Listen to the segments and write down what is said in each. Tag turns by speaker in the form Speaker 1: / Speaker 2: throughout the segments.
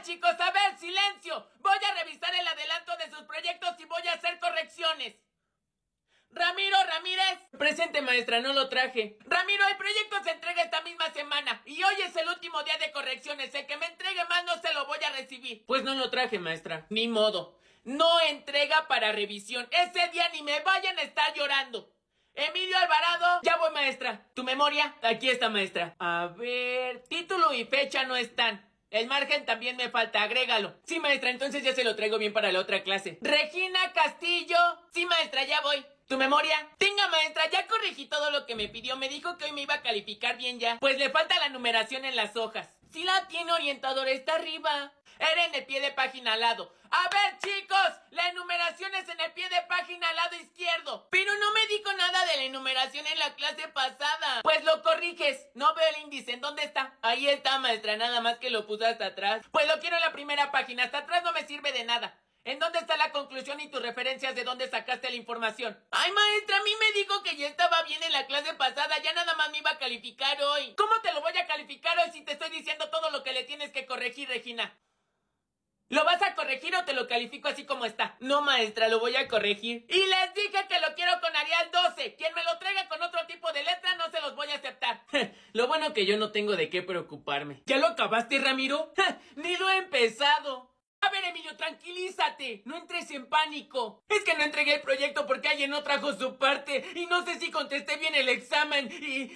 Speaker 1: chicos, a ver, silencio. Voy a revisar el adelanto de sus proyectos y voy a hacer correcciones. Ramiro Ramírez. Presente, maestra, no lo traje. Ramiro, el proyecto se entrega esta misma semana y hoy es el último día de correcciones. El que me entregue más no se lo voy a recibir. Pues no lo traje, maestra. Ni modo. No entrega para revisión. Ese día ni me vayan a estar llorando. Emilio Alvarado. Ya voy, maestra. ¿Tu memoria? Aquí está, maestra. A ver, título y fecha no están. El margen también me falta, agrégalo. Sí, maestra, entonces ya se lo traigo bien para la otra clase. Regina Castillo. Sí, maestra, ya voy. ¿Tu memoria? Tenga, maestra, ya corregí todo lo que me pidió. Me dijo que hoy me iba a calificar bien ya. Pues le falta la numeración en las hojas. Sí la tiene, orientador, está arriba. Era en el pie de página al lado. A ver, chicos, la enumeración es en el pie de página al lado izquierdo. Pero no me dijo nada de la enumeración en la clase pasada. Pues lo corriges. No veo el índice. ¿En dónde está? Ahí está, maestra, nada más que lo puse hasta atrás. Pues lo quiero en la primera página. Hasta atrás no me sirve de nada. ¿En dónde está la conclusión y tus referencias de dónde sacaste la información? Ay, maestra, a mí me dijo que ya estaba bien en la clase pasada. Ya nada más me iba a calificar hoy. ¿Cómo te lo voy a calificar hoy si te estoy diciendo todo lo que le tienes que corregir, Regina? ¿Lo vas a corregir o te lo califico así como está? No, maestra, lo voy a corregir. Y les dije que lo quiero con Arial 12. Quien me lo traiga con otro tipo de letra no se los voy a aceptar. Lo bueno que yo no tengo de qué preocuparme. ¿Ya lo acabaste, Ramiro? Ni lo he empezado. A ver, Emilio, tranquilízate. No entres en pánico. Es que no entregué el proyecto porque alguien no trajo su parte. Y no sé si contesté bien el examen.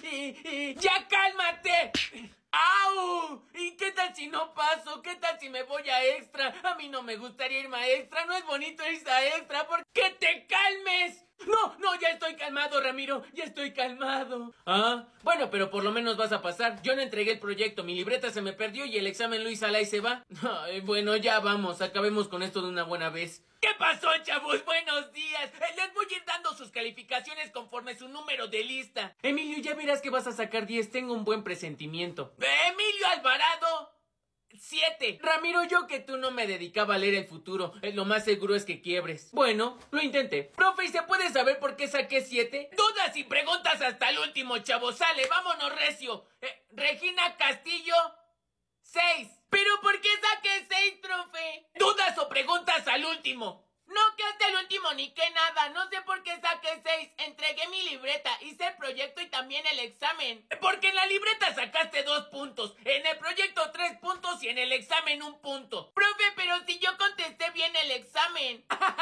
Speaker 1: ¡Ya cálmate! ¡Au! ¿Y qué tal si no paso? ¿Qué tal si me voy a extra? A mí no me gustaría irme a extra. No es bonito irse a extra. ¿Por qué te calmes? No, ya estoy calmado, Ramiro. Ya estoy calmado. Ah, bueno, pero por lo menos vas a pasar. Yo no entregué el proyecto. Mi libreta se me perdió y el examen lo hice al y se va. Ay, bueno, ya vamos. Acabemos con esto de una buena vez. ¿Qué pasó, chavos? Buenos días. Les voy a ir dando sus calificaciones conforme su número de lista. Emilio, ya verás que vas a sacar 10. Tengo un buen presentimiento. Emilio Alvarado. 7. Ramiro, yo que tú no me dedicaba a leer el futuro. Lo más seguro es que quiebres. Bueno, lo intenté. Profe, ¿y se puede saber por qué saqué 7? Dudas y preguntas hasta el último, chavo. Sale, vámonos recio. Regina Castillo, 6. ¿Pero por qué saqué 6, profe? Dudas o preguntas al último. No, que hasta el último ni que nada. No sé por qué saqué 6. Entregué mi libreta, hice el proyecto y también el examen. Porque en la libreta sacaste 2 puntos, en el proyecto 3 puntos y en el examen 1 punto. Profe, pero si yo contesté bien el examen.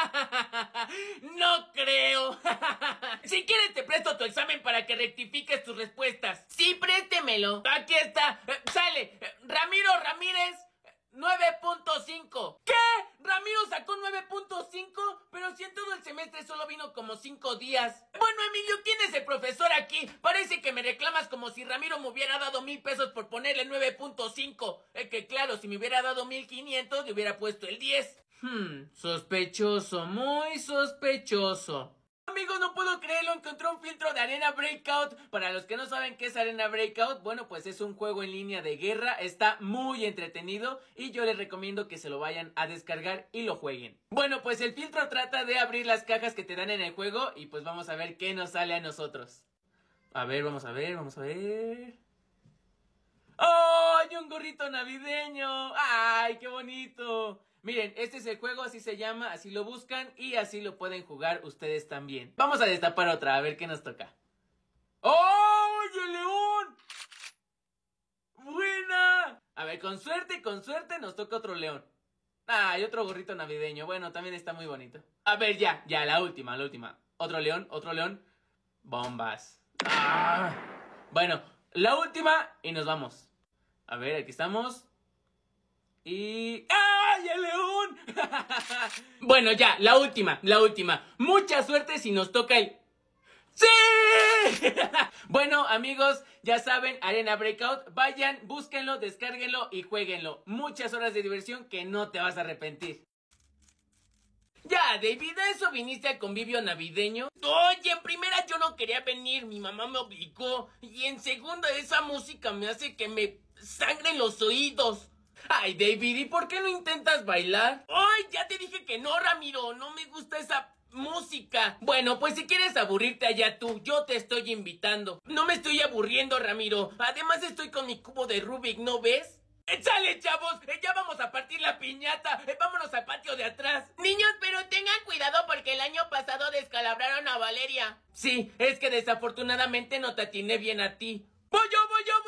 Speaker 1: No creo. Si quieres te presto tu examen para que rectifiques tus respuestas. Sí, préstemelo. Aquí está. Sale. Ramiro Ramírez. 9.5. ¿Qué? ¿Ramiro sacó 9.5? Pero si en todo el semestre solo vino como 5 días. Bueno, Emilio, ¿quién es el profesor aquí? Parece que me reclamas como si Ramiro me hubiera dado 1,000 pesos por ponerle 9.5. Que claro, si me hubiera dado 1,500 le hubiera puesto el 10. Sospechoso, muy sospechoso. Amigos, no puedo creerlo, encontré un filtro de Arena Breakout. Para los que no saben qué es Arena Breakout, bueno, pues es un juego en línea de guerra. Está muy entretenido y yo les recomiendo que se lo vayan a descargar y lo jueguen. Bueno, pues el filtro trata de abrir las cajas que te dan en el juego y pues vamos a ver qué nos sale a nosotros. A ver, vamos a ver. ¡Oh! ¡Hay un gorrito navideño! ¡Ay, qué bonito! Miren, este es el juego, así se llama, así lo buscan y así lo pueden jugar ustedes también. Vamos a destapar otra, a ver qué nos toca. ¡Oh, el león! ¡Buena! A ver, con suerte nos toca otro león. Ah, y otro gorrito navideño. Bueno, también está muy bonito. A ver, ya, la última. Otro león. Bombas. Ah. Bueno, la última y nos vamos. A ver, aquí estamos. Y... ¡ay, el león! Bueno, ya, la última. Mucha suerte si nos toca el... ¡sí! Bueno, amigos, ya saben, Arena Breakout. Vayan, búsquenlo, descárguenlo y jueguenlo. Muchas horas de diversión que no te vas a arrepentir. Ya, David, ¿a eso viniste al convivio navideño? Oye, en primera yo no quería venir, mi mamá me obligó. Y en segunda, esa música me hace que me sangren los oídos. Ay, David, ¿y por qué no intentas bailar? Ay, ya te dije que no, Ramiro, no me gusta esa música. Bueno, pues si quieres aburrirte allá tú, yo te estoy invitando. No me estoy aburriendo, Ramiro. Además estoy con mi cubo de Rubik, ¿no ves? ¡Échale, chavos! ¡Ya vamos a partir la piñata! ¡Vámonos al patio de atrás! Niños, pero tengan cuidado porque el año pasado descalabraron a Valeria. Sí, es que desafortunadamente no te atiné bien a ti. ¡Voy yo!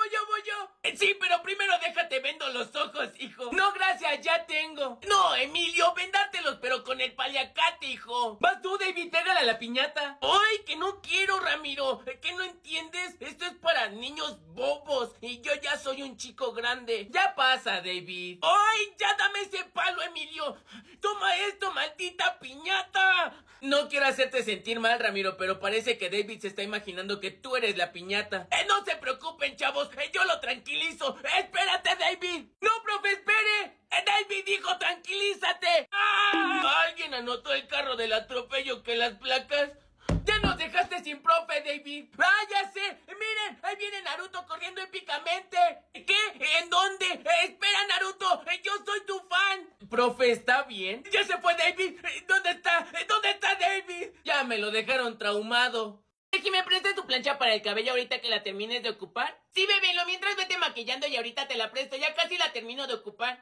Speaker 1: Sí, pero primero déjate vendo los ojos, hijo. No, gracias, ya tengo. No, Emilio, vendártelos, pero con el paliacate, hijo. Vas tú, David, pégale a la piñata. ¡Ay, que no quiero, Ramiro! ¿Qué no entiendes? Esto es para niños bobos y yo ya soy un chico grande. Ya pasa, David. ¡Ay, ya dame ese palo, Emilio! ¡Toma esto, maldita piñata! No quiero hacerte sentir mal, Ramiro, pero parece que David se está imaginando que tú eres la piñata. No se preocupen, chavos, yo lo tranquilizo. ¡Espérate, David! ¡No, profe, espere! David dijo, tranquilízate. ¡Ah! ¿Alguien anotó el carro del atropello que las placas? ¡Ya nos dejaste sin profe, David! ¡Ah, ya sé! ¡Miren! ¡Ahí viene Naruto corriendo épicamente! ¿Qué? ¿En dónde? ¡Espera, Naruto! ¡Yo soy tu fan! Profe, ¿está bien? ¡Ya se fue, David! ¿Dónde está? ¿Dónde está David? Ya me lo dejaron traumado. Ricky, ¿me prestas tu plancha para el cabello ahorita que la termines de ocupar? Sí, bebé, lo mientras vete maquillando y ahorita te la presto. Ya casi la termino de ocupar.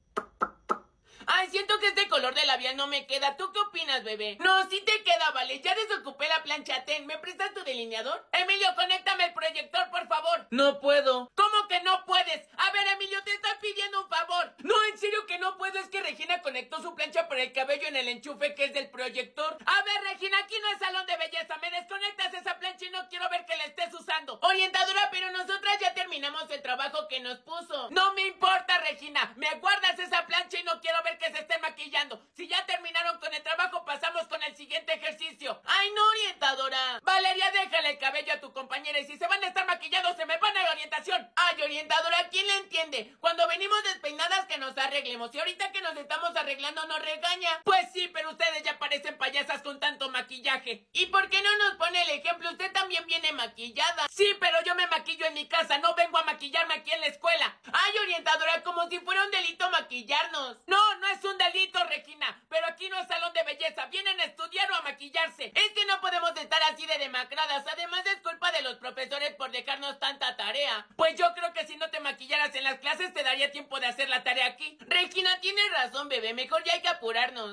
Speaker 1: Ay, siento que este color de labial no me queda. ¿Tú qué opinas, bebé? No, sí te queda, vale. Ya desocupé la plancha. Ten, ¿me prestas tu delineador? Emilio, conéctame el proyector, por favor. No puedo. ¿Cómo que no puedes? A ver, Emilio, te estoy pidiendo un favor. No, en serio que no puedo. Es que Regina conectó su plancha para el cabello en el enchufe que es del proyector. A ver, Regina, aquí no es salón de belleza. Me desconectas esa plancha y no quiero ver que la estés usando. Orientadora, pero nosotras ya terminamos el trabajo que nos puso. No me importa, Regina. Me guardas esa plancha y no quiero ver que se estén maquillando. Si ya terminaron con el trabajo, pasamos con el siguiente ejercicio. ¡Ay, no, orientadora! Valeria, déjale el cabello a tu compañera y si se van a estar maquillando, se me van a la orientación. ¡Ay, orientadora! ¿Quién le entiende? Cuando venimos despeinadas que nos arreglemos y ahorita que nos estamos arreglando nos regaña. Pues sí, pero ustedes ya parecen payasas con tanto maquillaje. ¿Y por qué no nos pone el ejemplo? Usted también viene maquillada. Sí, pero yo me maquillo en mi casa, no vengo a maquillarme aquí en la escuela. ¡Ay, orientadora! Como si fuera un delito maquillarnos. No, no es un delito, Regina, pero aquí no es salón de belleza, vienen a estudiar o a maquillarse. Es que no podemos estar así de demacradas, además es culpa de los profesores por dejarnos tanta tarea. Pues yo creo que si no te maquillaras en las clases te daría tiempo de hacer la tarea aquí. Regina, tienes razón, bebé, mejor ya hay que apurarnos.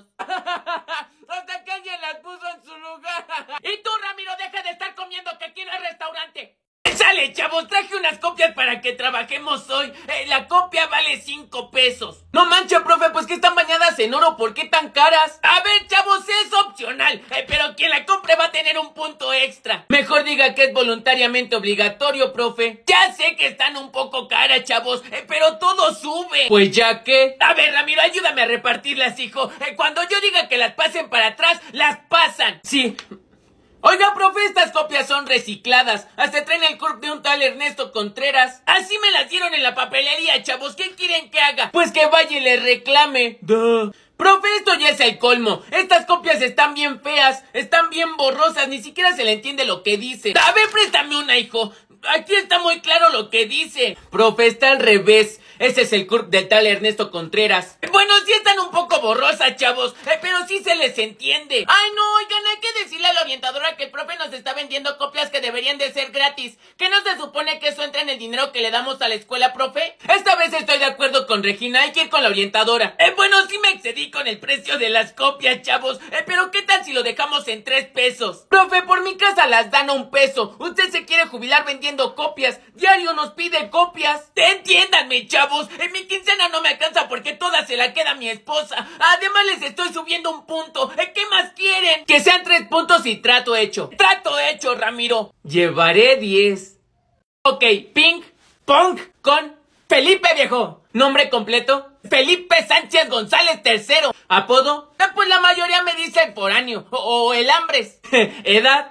Speaker 1: Hasta que alguien las puso en su lugar. Y tú, Ramiro, deja de estar comiendo, que aquí no es restaurante. ¡Sale, chavos! Traje unas copias para que trabajemos hoy. La copia vale 5 pesos. No mancha, profe, pues que están bañadas en oro. ¿Por qué tan caras? A ver, chavos, es opcional. Pero quien la compre va a tener un punto extra. Mejor diga que es voluntariamente obligatorio, profe. Ya sé que están un poco caras, chavos, pero todo sube. Pues ya que... A ver, Ramiro, ayúdame a repartirlas, hijo. Cuando yo diga que las pasen para atrás, las pasan. Sí. Oiga, profe, estas copias son recicladas. Hasta traen el CURP de un tal Ernesto Contreras. Así me las dieron en la papelería, chavos. ¿Qué quieren que haga? Pues que vaya y le reclame. Duh. Profe, esto ya es el colmo. Estas copias están bien feas, están bien borrosas, ni siquiera se le entiende lo que dice. A ver, préstame una, hijo. Aquí está muy claro lo que dice. Profe, está al revés. Ese es el CURP del tal Ernesto Contreras. Bueno, sí están un poco borrosas, chavos, pero sí se les entiende. Ay, no, oigan, hay que decirle a la orientadora que el profe nos está vendiendo copias que deberían de ser gratis. ¿Qué no se supone que eso entra en el dinero que le damos a la escuela, profe? Esta vez estoy de acuerdo con Regina, hay que ir con la orientadora. Bueno, sí me excedí con el precio de las copias, chavos, pero ¿qué tal si lo dejamos en 3 pesos? Profe, por mi casa las dan a 1 peso. Usted se quiere jubilar vendiendo copias. Diario nos pide copias. Entiéndanme, chavos. En mi quincena no me alcanza porque toda se la queda mi esposa. Además les estoy subiendo 1 punto. ¿Qué más quieren? Que sean 3 puntos y trato hecho. Trato hecho, Ramiro. Llevaré 10. Ok, ping pong con Felipe, viejo. Nombre completo: Felipe Sánchez González III. Apodo: pues la mayoría me dice el foráneo o el hambres. Edad: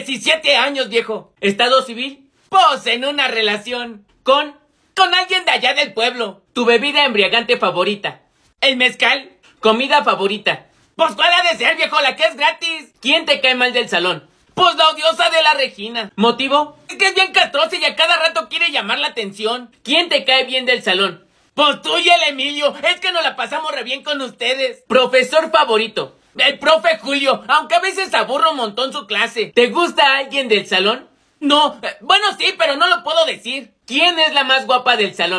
Speaker 1: 17 años, viejo. Estado civil: pues en una relación con alguien de allá del pueblo. Tu bebida embriagante favorita: el mezcal. Comida favorita: pues ¿cuál ha de ser, viejo? La que es gratis. ¿Quién te cae mal del salón? Pues la odiosa de la Regina. ¿Motivo? Es que es bien castrosa y a cada rato quiere llamar la atención. ¿Quién te cae bien del salón? Pues tú y el Emilio. Es que nos la pasamos re bien con ustedes. Profesor favorito: el profe Julio, aunque a veces aburro un montón su clase. ¿Te gusta alguien del salón? No, bueno sí, pero no lo puedo decir. ¿Quién es la más guapa del salón?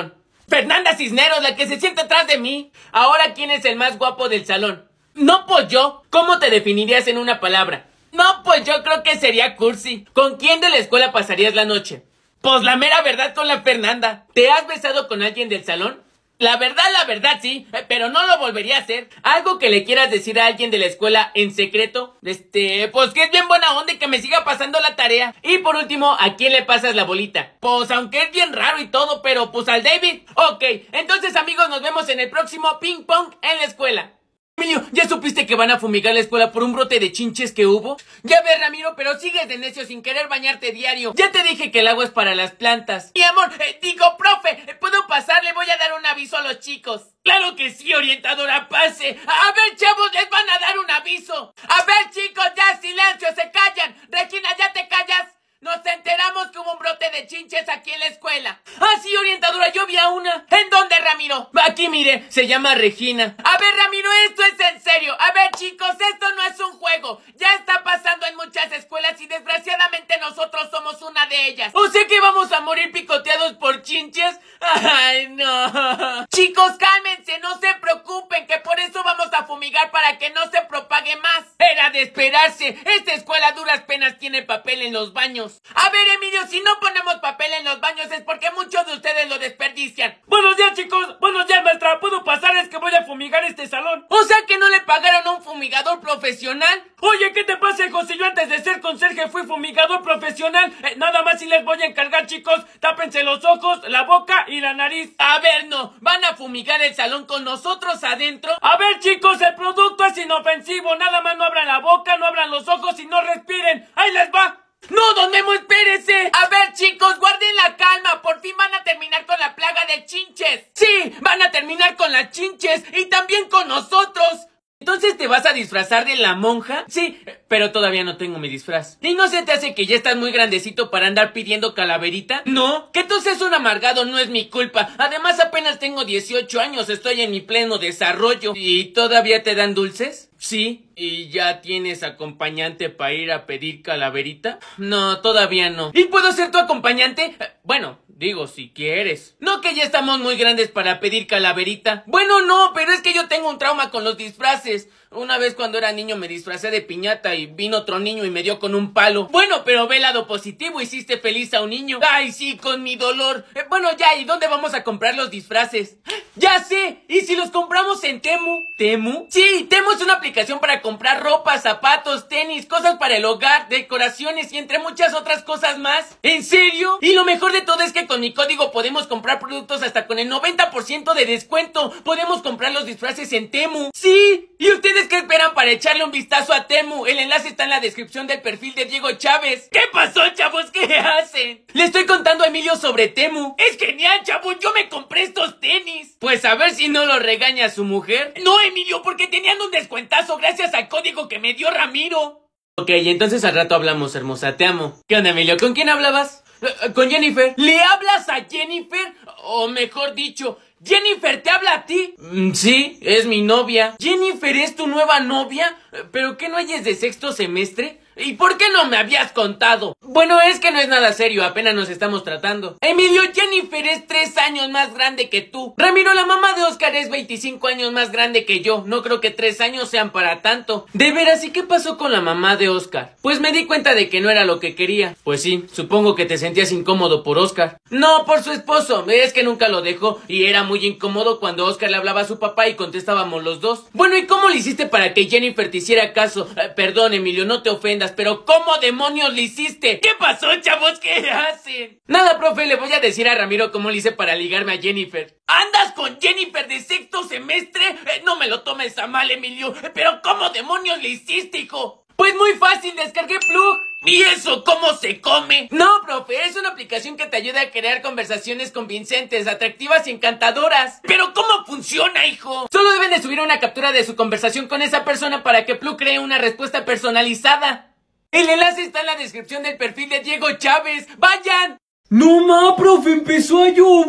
Speaker 1: Fernanda Cisneros, la que se sienta atrás de mí. Ahora, ¿quién es el más guapo del salón? No, pues yo. ¿Cómo te definirías en una palabra? No, pues yo creo que sería cursi. ¿Con quién de la escuela pasarías la noche? Pues la mera verdad, con la Fernanda. ¿Te has besado con alguien del salón? La verdad sí, pero no lo volvería a hacer. ¿Algo que le quieras decir a alguien de la escuela en secreto? Pues que es bien buena onda y que me siga pasando la tarea. Y por último, ¿a quién le pasas la bolita? Pues aunque es bien raro y todo, pero pues al David. Ok, entonces amigos, nos vemos en el próximo ping pong en la escuela. Emilio, ¿ya supiste que van a fumigar la escuela por un brote de chinches que hubo? Ya ves, Ramiro, pero sigues de necio sin querer bañarte diario. Ya te dije que el agua es para las plantas. Mi amor, profe, ¿puedo pasar? Le voy a dar un aviso a los chicos. Claro que sí, orientadora, pase. A ver, chavos, les van a dar un aviso. A ver, chicos, ya silencio, se callan. Regina, ¿ya te callas? Nos enteramos que hubo un brote de chinches aquí en la escuela. Ah, sí, orientadora, yo vi a una. ¿En dónde, Ramiro? Aquí, mire, se llama Regina. A ver, Ramiro, esto es en serio. A ver, chicos, esto no es un juego. Ya está pasando en muchas escuelas y desgraciadamente nosotros somos una de ellas. ¿O sea que vamos a morir picoteados por chinches? Ay, no. Chicos, cálmense, no se preocupen, que por eso vamos a fumigar para que no se propague más. Era de esperarse. Esta escuela a duras penas tiene papel en los baños. A ver, Emilio, si no ponemos papel en los baños es porque muchos de ustedes lo desperdician.
Speaker 2: Buenos días, chicos. Buenos días, maestra. ¿Puedo pasar? Es que voy a fumigar este salón.
Speaker 1: O sea que no le pagaron a un fumigador profesional.
Speaker 2: Oye, ¿qué te pasa, hijo? Si yo antes de ser conserje fui fumigador profesional. Nada más si les voy a encargar, chicos. Tápense los ojos, la boca y la nariz.
Speaker 1: A ver, no. ¿Van a fumigar el salón con nosotros adentro?
Speaker 2: A ver, chicos, el producto es inofensivo. Nada más no abran la boca, no abran los ojos y no respiren. ¡Ahí les va!
Speaker 1: ¡No, don Memo, espérese! A ver, chicos, guarden la calma. Por fin van a terminar con la plaga de chinches. Sí, van a terminar con las chinches y también con nosotros. ¿Entonces te vas a disfrazar de la monja? Sí, pero todavía no tengo mi disfraz. ¿Y no se te hace que ya estás muy grandecito para andar pidiendo calaverita? No, que tú seas un amargado no es mi culpa. Además apenas tengo 18 años, estoy en mi pleno desarrollo. ¿Y todavía te dan dulces? Sí. ¿Y ya tienes acompañante para ir a pedir calaverita? No, todavía no. ¿Y puedo ser tu acompañante? Bueno, digo, si quieres. No, que ya estamos muy grandes para pedir calaverita. Bueno, no, pero es que yo tengo un trauma con los disfraces. Una vez cuando era niño me disfracé de piñata y vino otro niño y me dio con un palo. Bueno, pero ve el lado positivo, hiciste feliz a un niño. Ay, sí, con mi dolor. Bueno, ya, ¿y dónde vamos a comprar los disfraces? ¡Ya sé! ¿Y si los compramos en Temu? ¿Temu? Sí, Temu es una aplicación para comprar ropa, zapatos, tenis, cosas para el hogar, decoraciones y entre muchas otras cosas más. ¿En serio? Y lo mejor de todo es que con mi código podemos comprar productos hasta con el 90% de descuento. Podemos comprar los disfraces en Temu. Sí. ¿Y ustedes qué esperan para echarle un vistazo a Temu? El enlace está en la descripción del perfil de Diego Chávez. ¿Qué pasó, chavos? ¿Qué hacen? Le estoy contando a Emilio sobre Temu. Es genial, chavos. Yo me compré estos tenis. Pues a ver si no lo regaña su mujer. No, Emilio, porque tenían un descuentazo gracias al código que me dio Ramiro. Ok, entonces al rato hablamos, hermosa. Te amo. ¿Qué onda, Emilio? ¿Con quién hablabas? Con Jennifer. ¿Le hablas a Jennifer? O mejor dicho, ¿Jennifer te habla a ti? Sí, es mi novia. ¿Jennifer es tu nueva novia? ¿Pero qué no ella es de sexto semestre? ¿Y por qué no me habías contado? Bueno, es que no es nada serio, apenas nos estamos tratando. Emilio, Jennifer es 3 años más grande que tú. Ramiro, la mamá de Oscar es 25 años más grande que yo. No creo que 3 años sean para tanto. De veras, ¿y qué pasó con la mamá de Oscar? Pues me di cuenta de que no era lo que quería. Pues sí, supongo que te sentías incómodo por Oscar. No, por su esposo. Es que nunca lo dejó y era muy incómodo cuando Oscar le hablaba a su papá y contestábamos los dos. Bueno, ¿y cómo le hiciste para que Jennifer te hiciera caso? Perdón, Emilio, no te ofendas, pero ¿cómo demonios le hiciste? ¿Qué pasó, chavos? ¿Qué hacen? Nada, profe, le voy a decir a Ramiro cómo le hice para ligarme a Jennifer. ¿Andas con Jennifer de sexto semestre? No me lo tomes a mal, Emilio, pero ¿cómo demonios le hiciste, hijo? Pues muy fácil, descargué Plug. ¿Y eso cómo se come? No, profe, es una aplicación que te ayuda a crear conversaciones convincentes, atractivas y encantadoras. ¿Pero cómo funciona, hijo? Solo deben de subir una captura de su conversación con esa persona para que Plug cree una respuesta personalizada. El enlace está en la descripción del perfil de Diego Chávez. ¡Vayan!
Speaker 2: ¡No ma, profe! ¡Empezó a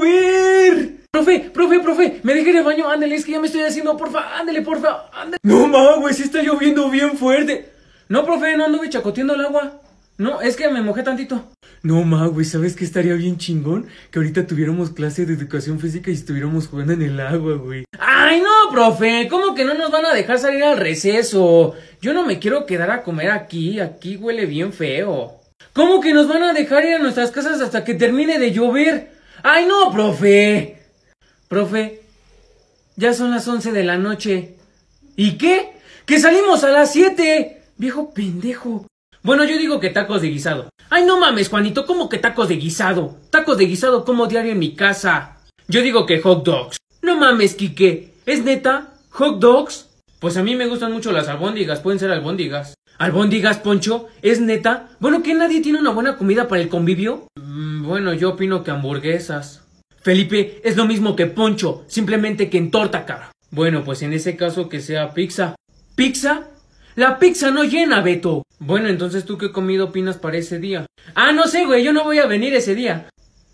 Speaker 2: llover! Profe, me dejé de baño. Ándale, es que ya me estoy haciendo, porfa. Ándale, porfa, ándale. No ma, güey, sí está lloviendo bien fuerte. No, profe, no anduve chacoteando el agua. No, es que me mojé tantito.
Speaker 3: No, ma, güey, ¿sabes qué estaría bien chingón? Que ahorita tuviéramos clase de educación física y estuviéramos jugando en el agua, güey.
Speaker 2: Ay, no, profe, ¿cómo que no nos van a dejar salir al receso? Yo no me quiero quedar a comer aquí huele bien feo. ¿Cómo que nos van a dejar ir a nuestras casas hasta que termine de llover? Ay, no, profe. Profe, ya son las 11 de la noche. ¿Y qué? ¡Que salimos a las 7! Viejo pendejo. Bueno, yo digo que tacos de guisado. Ay, no mames, Juanito, ¿cómo que tacos de guisado? Tacos de guisado como diario en mi casa. Yo digo que hot dogs. No mames, Quique, ¿es neta? ¿Hot dogs? Pues a mí me gustan mucho las albóndigas, pueden ser albóndigas. ¿Albóndigas, Poncho? ¿Es neta? Bueno, ¿que nadie tiene una buena comida para el convivio? Bueno, yo opino que hamburguesas. Felipe, es lo mismo que Poncho, simplemente que en torta, cara. Bueno, pues en ese caso que sea pizza. ¿Pizza? La pizza no llena, Beto. Bueno, entonces, ¿tú qué comida opinas para ese día? Ah, no sé, güey, yo no voy a venir ese día.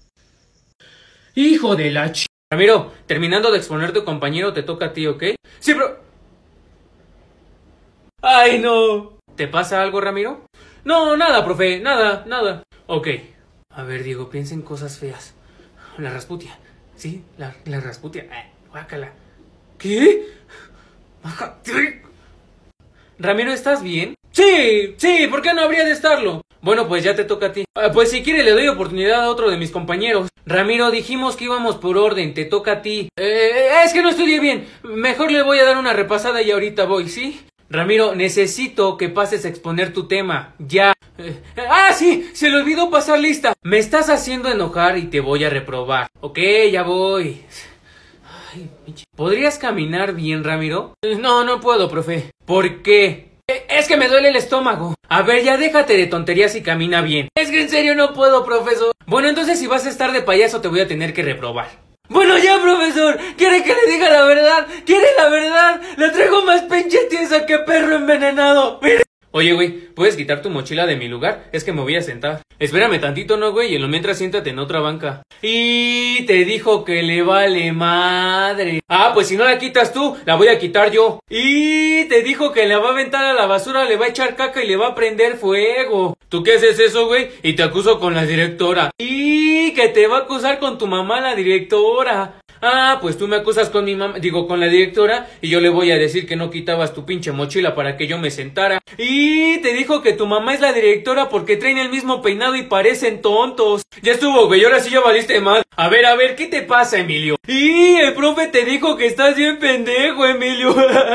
Speaker 2: Hijo de la ch... Ramiro, terminando de exponer tu compañero, te toca a ti, ¿ok? Sí, pero... ¡Ay, no! ¿Te pasa algo, Ramiro? No, nada, profe, nada. Ok. A ver, Diego, piensa en cosas feas. La Rasputia. ¿Sí? La Rasputia. Guácala. ¿Qué? Ramiro, ¿estás bien? Sí, ¿por qué no habría de estarlo? Bueno, pues ya te toca a ti. Pues si quiere le doy oportunidad a otro de mis compañeros. Ramiro, dijimos que íbamos por orden, te toca a ti. Es que no estudié bien. Mejor le voy a dar una repasada y ahorita voy, ¿sí? Ramiro, necesito que pases a exponer tu tema. Ya. Sí, se le olvidó pasar lista. Me estás haciendo enojar y te voy a reprobar. Ok, ya voy. Ay, ¿podrías caminar bien, Ramiro? No puedo, profe. ¿Por qué? Es que me duele el estómago. A ver, ya déjate de tonterías y camina bien. Es que en serio no puedo, profesor. Bueno, entonces si vas a estar de payaso te voy a tener que reprobar. Bueno, ya, profesor. ¿Quiere que le diga la verdad? ¿Quiere la verdad? Le traigo más pinche tiesa que perro envenenado. Mire. Oye, güey, ¿puedes quitar tu mochila de mi lugar? Es que me voy a sentar. Espérame tantito, ¿no, güey? Y en lo mientras siéntate en otra banca. Y te dijo que le vale madre. Pues si no la quitas tú, la voy a quitar yo. Y te dijo que la va a aventar a la basura, le va a echar caca y le va a prender fuego. ¿Tú qué haces eso, güey? Y te acuso con la directora. Y que te va a acusar con tu mamá la directora. Pues tú me acusas con mi mamá, con la directora, y yo le voy a decir que no quitabas tu pinche mochila para que yo me sentara. Y te dijo que tu mamá es la directora porque traen el mismo peinado y parecen tontos. Ya estuvo, güey, ahora sí ya valiste mal. A ver, ¿qué te pasa, Emilio? Y el profe te dijo que estás bien pendejo, Emilio.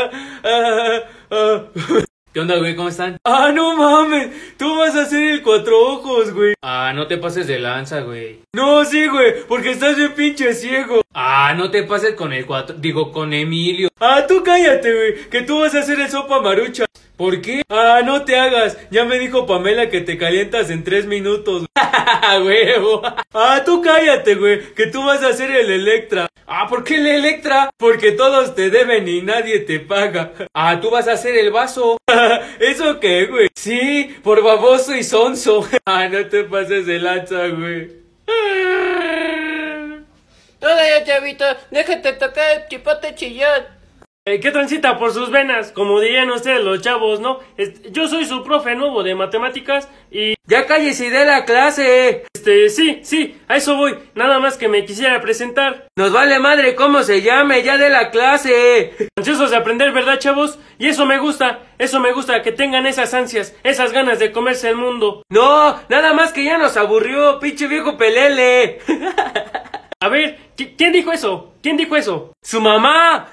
Speaker 2: ¿Qué onda, güey? ¿Cómo están? No mames, tú vas a ser el cuatro ojos, güey. No te pases de lanza, güey. No, sí, güey, porque estás bien pinche ciego. No te pases con con Emilio. Tú cállate, güey, que tú vas a ser el sopa marucha. ¿Por qué? No te hagas, ya me dijo Pamela que te calientas en 3 minutos. Huevo. Tú cállate, güey, que tú vas a ser el Electra. ¿Por qué el Electra? Porque todos te deben y nadie te paga. Tú vas a ser el vaso. ¿Eso qué, güey? Sí, por baboso y sonso. No te pases de lanza, güey.
Speaker 1: Todavía, chavito, déjate tocar el chipote chillón.
Speaker 2: ¿Qué transita por sus venas? Como dirían ustedes los chavos, ¿no? Yo soy su profe nuevo de matemáticas y...
Speaker 3: ¡Ya cállese y dé la clase!
Speaker 2: Sí, a eso voy. Nada más que me quisiera presentar.
Speaker 3: Nos vale madre cómo se llame, ya dé la clase.
Speaker 2: Ansiosos de aprender, ¿verdad, chavos? Y eso me gusta, que tengan esas ansias, esas ganas de comerse el mundo.
Speaker 3: No, nada más que ya nos aburrió, pinche viejo pelele.
Speaker 2: A ver, ¿quién dijo eso? ¿Quién dijo eso?
Speaker 3: ¡Su mamá!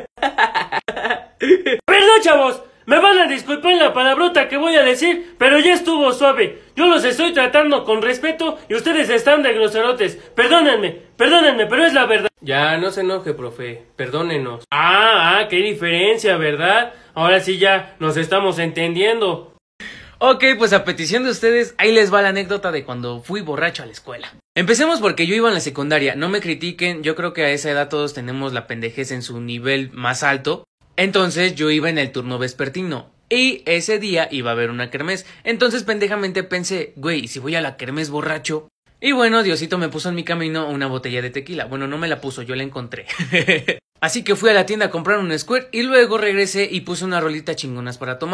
Speaker 2: Perdón, chavos, me van a disculpar la palabrota que voy a decir, pero ya estuvo suave. Yo los estoy tratando con respeto y ustedes están de groserotes. Perdónenme, pero es la verdad.
Speaker 3: Ya, no se enoje, profe, perdónenos.
Speaker 2: Qué diferencia, ¿verdad? Ahora sí ya nos estamos entendiendo.
Speaker 4: Ok, pues a petición de ustedes, ahí les va la anécdota de cuando fui borracho a la escuela. Empecemos porque yo iba en la secundaria, no me critiquen, yo creo que a esa edad todos tenemos la pendejez en su nivel más alto. Entonces yo iba en el turno vespertino y ese día iba a haber una kermés. Entonces pendejamente pensé, güey, si voy a la kermés borracho. Y bueno, Diosito me puso en mi camino una botella de tequila. Bueno, no me la puso, yo la encontré. Así que fui a la tienda a comprar un Squirt y luego regresé y puse una rolita chingonas para tomar.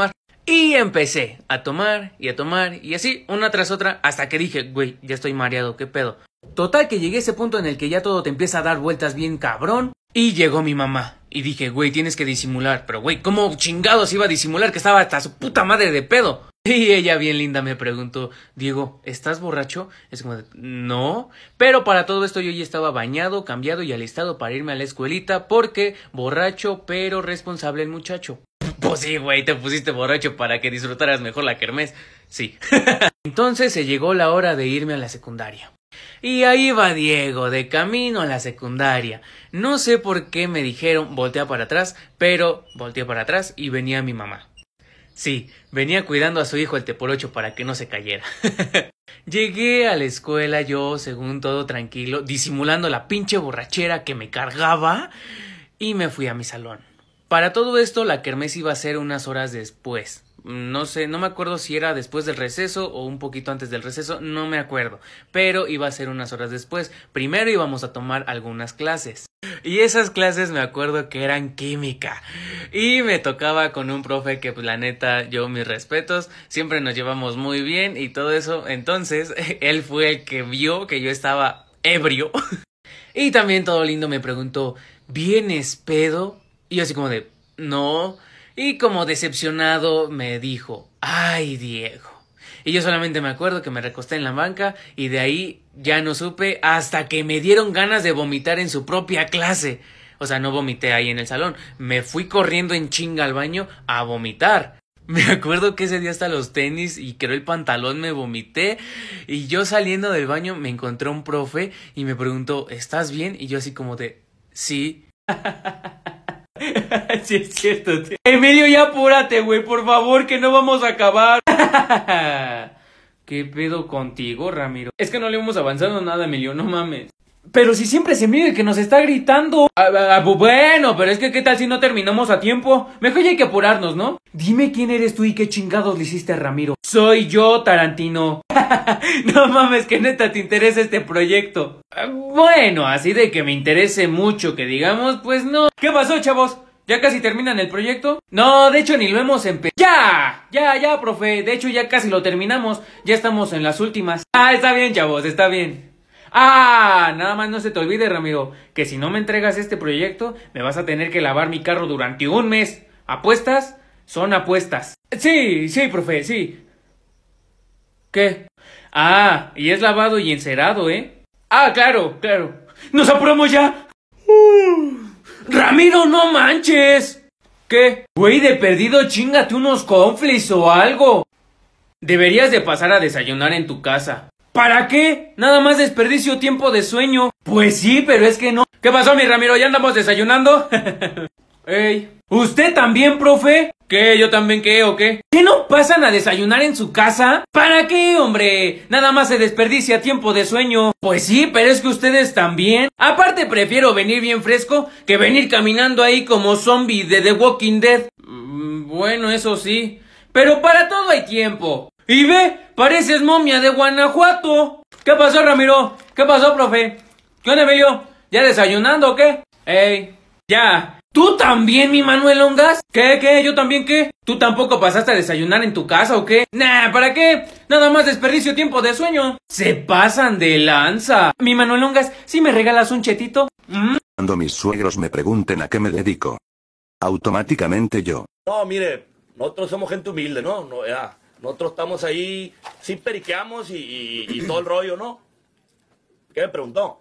Speaker 4: Y empecé a tomar y a tomar y así, una tras otra, hasta que dije, güey, ya estoy mareado, ¿qué pedo? Total que llegué a ese punto en el que ya todo te empieza a dar vueltas bien cabrón. Y llegó mi mamá. Y dije, güey, tienes que disimular. Pero güey, ¿cómo chingados iba a disimular que estaba hasta su puta madre de pedo? Y ella bien linda me preguntó, Diego, ¿estás borracho? Es como, no. Pero para todo esto yo ya estaba bañado, cambiado y alistado para irme a la escuelita. Porque borracho pero responsable el muchacho. Pues sí, güey, te pusiste borracho para que disfrutaras mejor la kermés. Sí. Entonces se llegó la hora de irme a la secundaria. Y ahí va Diego, de camino a la secundaria. No sé por qué me dijeron voltea para atrás, pero volteé para atrás y venía mi mamá. Sí, venía cuidando a su hijo el teporocho para que no se cayera. Llegué a la escuela yo, según todo tranquilo, disimulando la pinche borrachera que me cargaba y me fui a mi salón. Para todo esto, la kermés iba a ser unas horas después. No sé, no me acuerdo si era después del receso o un poquito antes del receso, no me acuerdo. Pero iba a ser unas horas después. Primero íbamos a tomar algunas clases. Y esas clases me acuerdo que eran química. Y me tocaba con un profe que, pues, la neta, yo mis respetos, siempre nos llevamos muy bien y todo eso. Entonces, él fue el que vio que yo estaba ebrio. Y también todo lindo me preguntó, ¿vienes pedo? Y yo así como de, no. Y como decepcionado me dijo, ay Diego. Y yo solamente me acuerdo que me recosté en la banca y de ahí ya no supe hasta que me dieron ganas de vomitar en su propia clase. O sea, no vomité ahí en el salón, me fui corriendo en chinga al baño a vomitar. Me acuerdo que ese día hasta los tenis y creo el pantalón me vomité. Y yo saliendo del baño me encontré un profe y me preguntó, ¿estás bien? Y yo así como de, sí.
Speaker 2: Sí, es cierto, tío. Emilio, ya apúrate, güey, por favor, que no vamos a acabar. ¿Qué pedo contigo, Ramiro? Es que no le hemos avanzado nada, Emilio, no mames. Pero si siempre es Emilio el que nos está gritando. Bueno, pero es que ¿qué tal si no terminamos a tiempo? Mejor ya hay que apurarnos, ¿no? Dime quién eres tú y qué chingados le hiciste a Ramiro. Soy yo, Tarantino. No mames, que neta te interesa este proyecto. Bueno, así de que me interese mucho, que digamos, pues no. ¿Qué pasó, chavos? ¿Ya casi terminan el proyecto? No, de hecho ni lo hemos empezado. Ya, profe. De hecho ya casi lo terminamos. Ya estamos en las últimas. Está bien, chavos, está bien. Nada más no se te olvide, Ramiro, que si no me entregas este proyecto, me vas a tener que lavar mi carro durante un mes. ¿Apuestas? Son apuestas. Sí, profe, sí. ¿Qué? Y es lavado y encerado, ¿eh? Claro. ¡Nos apuramos ya! ¡Ramiro, no manches! ¿Qué? Güey, de perdido chíngate unos cornflakes o algo. Deberías de pasar a desayunar en tu casa. ¿Para qué? Nada más desperdicio tiempo de sueño. Pues sí, pero es que no. ¿Qué pasó, mi Ramiro? ¿Ya andamos desayunando? Ey. ¿Usted también, profe? ¿Qué? ¿Yo también qué o qué? ¿Qué no pasan a desayunar en su casa? ¿Para qué, hombre? Nada más se desperdicia tiempo de sueño. Pues sí, pero es que ustedes también. Aparte prefiero venir bien fresco que venir caminando ahí como zombie de The Walking Dead. Bueno, eso sí. Pero para todo hay tiempo. Y ve, pareces momia de Guanajuato. ¿Qué pasó, Ramiro? ¿Qué pasó, profe? ¿Qué onda, Emilio? ¿Ya desayunando o qué? Ey, ya. ¿Tú también, mi Manuel Ongas? ¿Qué? ¿Yo también qué? ¿Tú tampoco pasaste a desayunar en tu casa o qué? Nah, ¿para qué? Nada más desperdicio tiempo de sueño. Se pasan de lanza. Mi Manuel Ongas, ¿sí me regalas un chetito?
Speaker 5: Cuando mis suegros me pregunten a qué me dedico, automáticamente yo.
Speaker 6: No, mire, nosotros somos gente humilde, ¿no? Nosotros estamos ahí, sí periqueamos y todo el rollo, ¿no? ¿Qué me preguntó?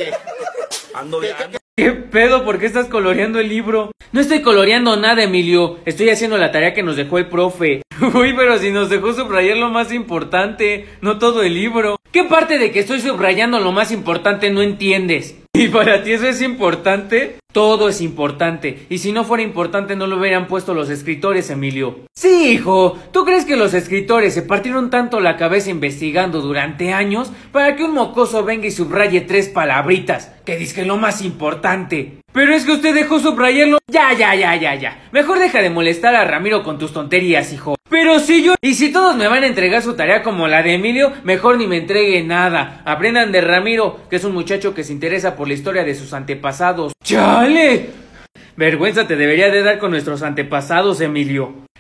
Speaker 6: Ando viajando.
Speaker 2: ¿Qué pedo? ¿Por qué estás coloreando el libro? No estoy coloreando nada, Emilio. Estoy haciendo la tarea que nos dejó el profe. Uy, pero si nos dejó subrayar lo más importante, no todo el libro. ¿Qué parte de que estoy subrayando lo más importante no entiendes? ¿Y para ti eso es importante? Todo es importante. Y si no fuera importante no lo hubieran puesto los escritores, Emilio. Sí, hijo. ¿Tú crees que los escritores se partieron tanto la cabeza investigando durante años para que un mocoso venga y subraye 3 palabritas? Que dizque lo más importante. Pero es que usted dejó subrayarlo. Ya. Mejor deja de molestar a Ramiro con tus tonterías, hijo. Pero si yo... Y si todos me van a entregar su tarea como la de Emilio, mejor ni me entregue nada. Aprendan de Ramiro, que es un muchacho que se interesa por la historia de sus antepasados. ¡Chale! Vergüenza te debería de dar con nuestros antepasados, Emilio.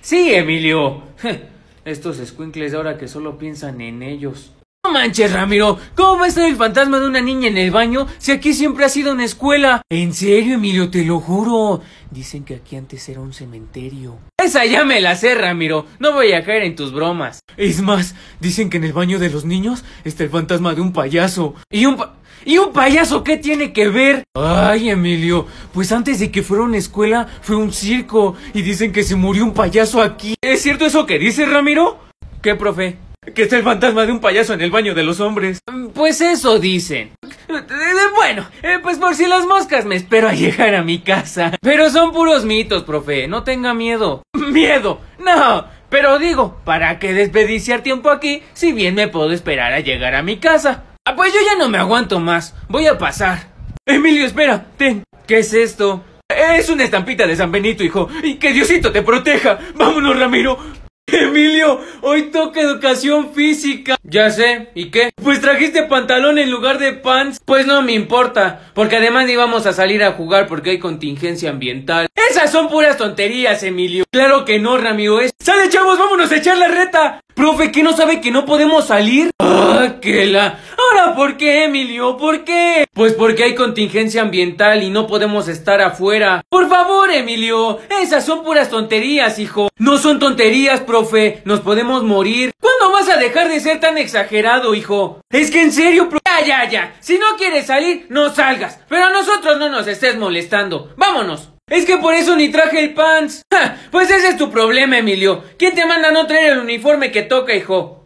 Speaker 2: Sí, Emilio. Estos escuincles de ahora que solo piensan en ellos. No manches, Ramiro, ¿cómo va a estar el fantasma de una niña en el baño si aquí siempre ha sido una escuela? En serio, Emilio, te lo juro. Dicen que aquí antes era un cementerio. Esa ya me la sé, Ramiro. No voy a caer en tus bromas. Es más, dicen que en el baño de los niños está el fantasma de un payaso. ¿Y un payaso qué tiene que ver? Ay, Emilio, pues antes de que fuera una escuela fue un circo y dicen que se murió un payaso aquí. ¿Es cierto eso que dice, Ramiro? ¿Qué, profe? Que está el fantasma de un payaso en el baño de los hombres. Pues eso dicen. Bueno, pues por si las moscas me espero a llegar a mi casa. Pero son puros mitos, profe, no tenga miedo. ¿Miedo? No, pero digo, ¿para qué desperdiciar tiempo aquí si bien me puedo esperar a llegar a mi casa? Pues yo ya no me aguanto más, voy a pasar. Emilio, espera, ten. ¿Qué es esto? Es una estampita de San Benito, hijo. Y que Diosito te proteja. Vámonos, Ramiro. Emilio, hoy toca educación física. Ya sé, ¿y qué? Pues trajiste pantalón en lugar de pants. Pues no me importa, porque además íbamos a salir a jugar porque hay contingencia ambiental. Esas son puras tonterías, Emilio. Claro que no, Ramiro, ¡Sale, chavos, vámonos a echar la reta! Profe, ¿qué no sabe que no podemos salir? ¡Ah, qué la! Ahora, ¿por qué, Emilio? ¿Por qué? Pues porque hay contingencia ambiental y no podemos estar afuera. Por favor, Emilio, esas son puras tonterías, hijo. No son tonterías, profe, nos podemos morir. ¿Cuándo vas a dejar de ser tan exagerado, hijo? Es que en serio, profe. Ya. Si no quieres salir, no salgas. Pero a nosotros no nos estés molestando. Vámonos. Es que por eso ni traje el pants. ¡Ja! Pues ese es tu problema, Emilio. ¿Quién te manda a no traer el uniforme que toca, hijo?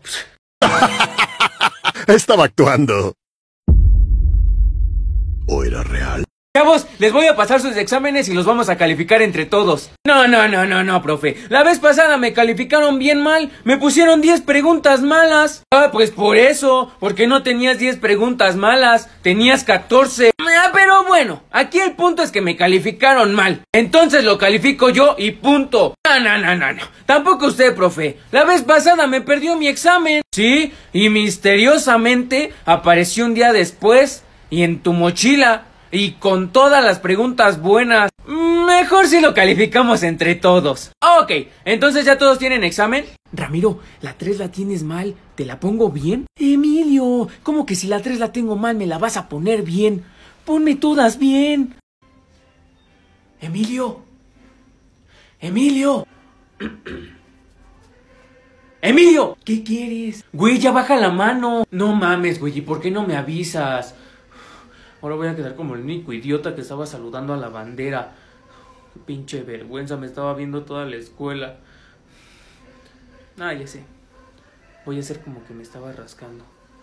Speaker 7: Estaba actuando. ¿O era real?
Speaker 2: Chavos, les voy a pasar sus exámenes y los vamos a calificar entre todos. No, profe. La vez pasada me calificaron bien mal. Me pusieron 10 preguntas malas. Ah, pues por eso. Porque no tenías 10 preguntas malas. Tenías 14. Pero bueno, aquí el punto es que me calificaron mal. Entonces lo califico yo y punto. No. Tampoco usted, profe. La vez pasada me perdió mi examen. Sí, y misteriosamente apareció un día después y en tu mochila. Y con todas las preguntas buenas. Mejor si lo calificamos entre todos. Ok, entonces ya todos tienen examen. Ramiro, la 3 la tienes mal. ¿Te la pongo bien? Emilio, ¿cómo que si la 3 la tengo mal me la vas a poner bien? Ponme todas bien. Emilio. Emilio, ¿qué quieres? Güey, ya baja la mano. No mames, güey, ¿y por qué no me avisas? Ahora voy a quedar como el único idiota que estaba saludando a la bandera. Qué pinche vergüenza, me estaba viendo toda la escuela. Ya sé. Voy a hacer como que me estaba rascando.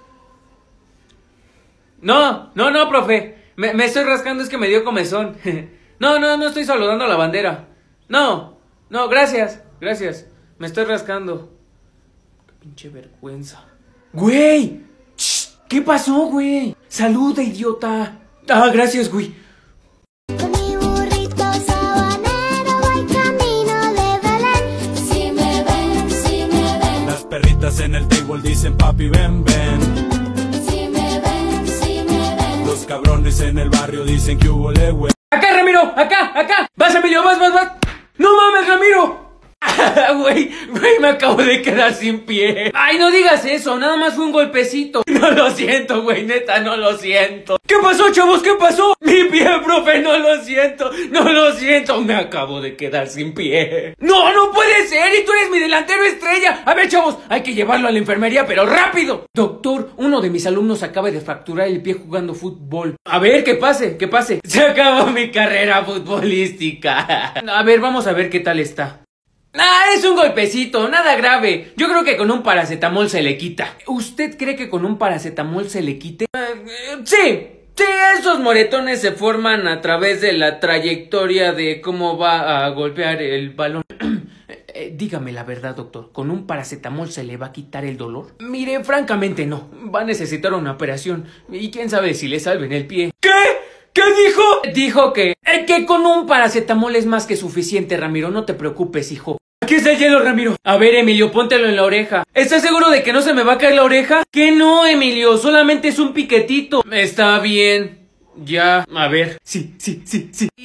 Speaker 2: No, profe. Me estoy rascando, es que me dio comezón. No estoy saludando a la bandera. No, gracias. Me estoy rascando. Qué pinche vergüenza. ¡Güey! ¿Qué pasó, güey? Saluda, idiota. Gracias, güey.
Speaker 8: Con mi burrito sabanero voy camino de Belén. Si me ven.
Speaker 9: Las perritas en el table dicen papi ven.
Speaker 8: Si me ven.
Speaker 9: Los cabrones en el barrio dicen que hubo güey.
Speaker 2: Acá, Ramiro, acá. Vas, Emilio, vas. No mames, Ramiro. Güey, me acabo de quedar sin pie. Ay, no digas eso, nada más fue un golpecito. No lo siento, güey, neta, no lo siento. ¿Qué pasó, chavos? ¿Qué pasó? Mi pie, profe, no lo siento. Me acabo de quedar sin pie. No puede ser, y tú eres mi delantero estrella. A ver, chavos, hay que llevarlo a la enfermería, pero rápido. Doctor, uno de mis alumnos acaba de fracturar el pie jugando fútbol. A ver, que pase. Se acabó mi carrera futbolística. A ver, vamos a ver qué tal está. Es un golpecito, nada grave. Yo creo que con un paracetamol se le quita. ¿Usted cree que con un paracetamol se le quite? Sí, esos moretones se forman a través de la trayectoria de cómo va a golpear el balón. Dígame la verdad, doctor, ¿con un paracetamol se le va a quitar el dolor? Mire, francamente no, va a necesitar una operación. Y quién sabe si le salven el pie. ¿Qué? ¿Qué dijo? Dijo que con un paracetamol es más que suficiente, Ramiro, no te preocupes, hijo. Aquí está el hielo, Ramiro. A ver, Emilio, póntelo en la oreja. ¿Estás seguro de que no se me va a caer la oreja? Que no, Emilio, solamente es un piquetito. Está bien. Ya, a ver. Sí.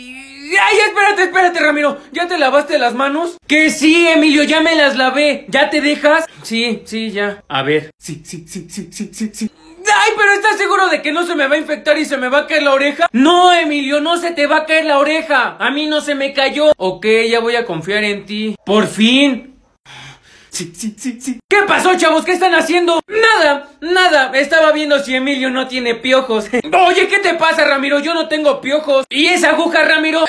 Speaker 2: Ay, espérate, Ramiro. ¿Ya te lavaste las manos? Que sí, Emilio, ya me las lavé. ¿Ya te dejas? Sí, ya. A ver. Sí. Ay, pero ¿estás seguro de que no se me va a infectar y se me va a caer la oreja? No, Emilio, no se te va a caer la oreja. A mí no se me cayó. Ok, ya voy a confiar en ti. Por fin. Sí. ¿Qué pasó, chavos? ¿Qué están haciendo? Nada. Estaba viendo si Emilio no tiene piojos. Oye, ¿qué te pasa, Ramiro? Yo no tengo piojos. ¿Y esa aguja, Ramiro?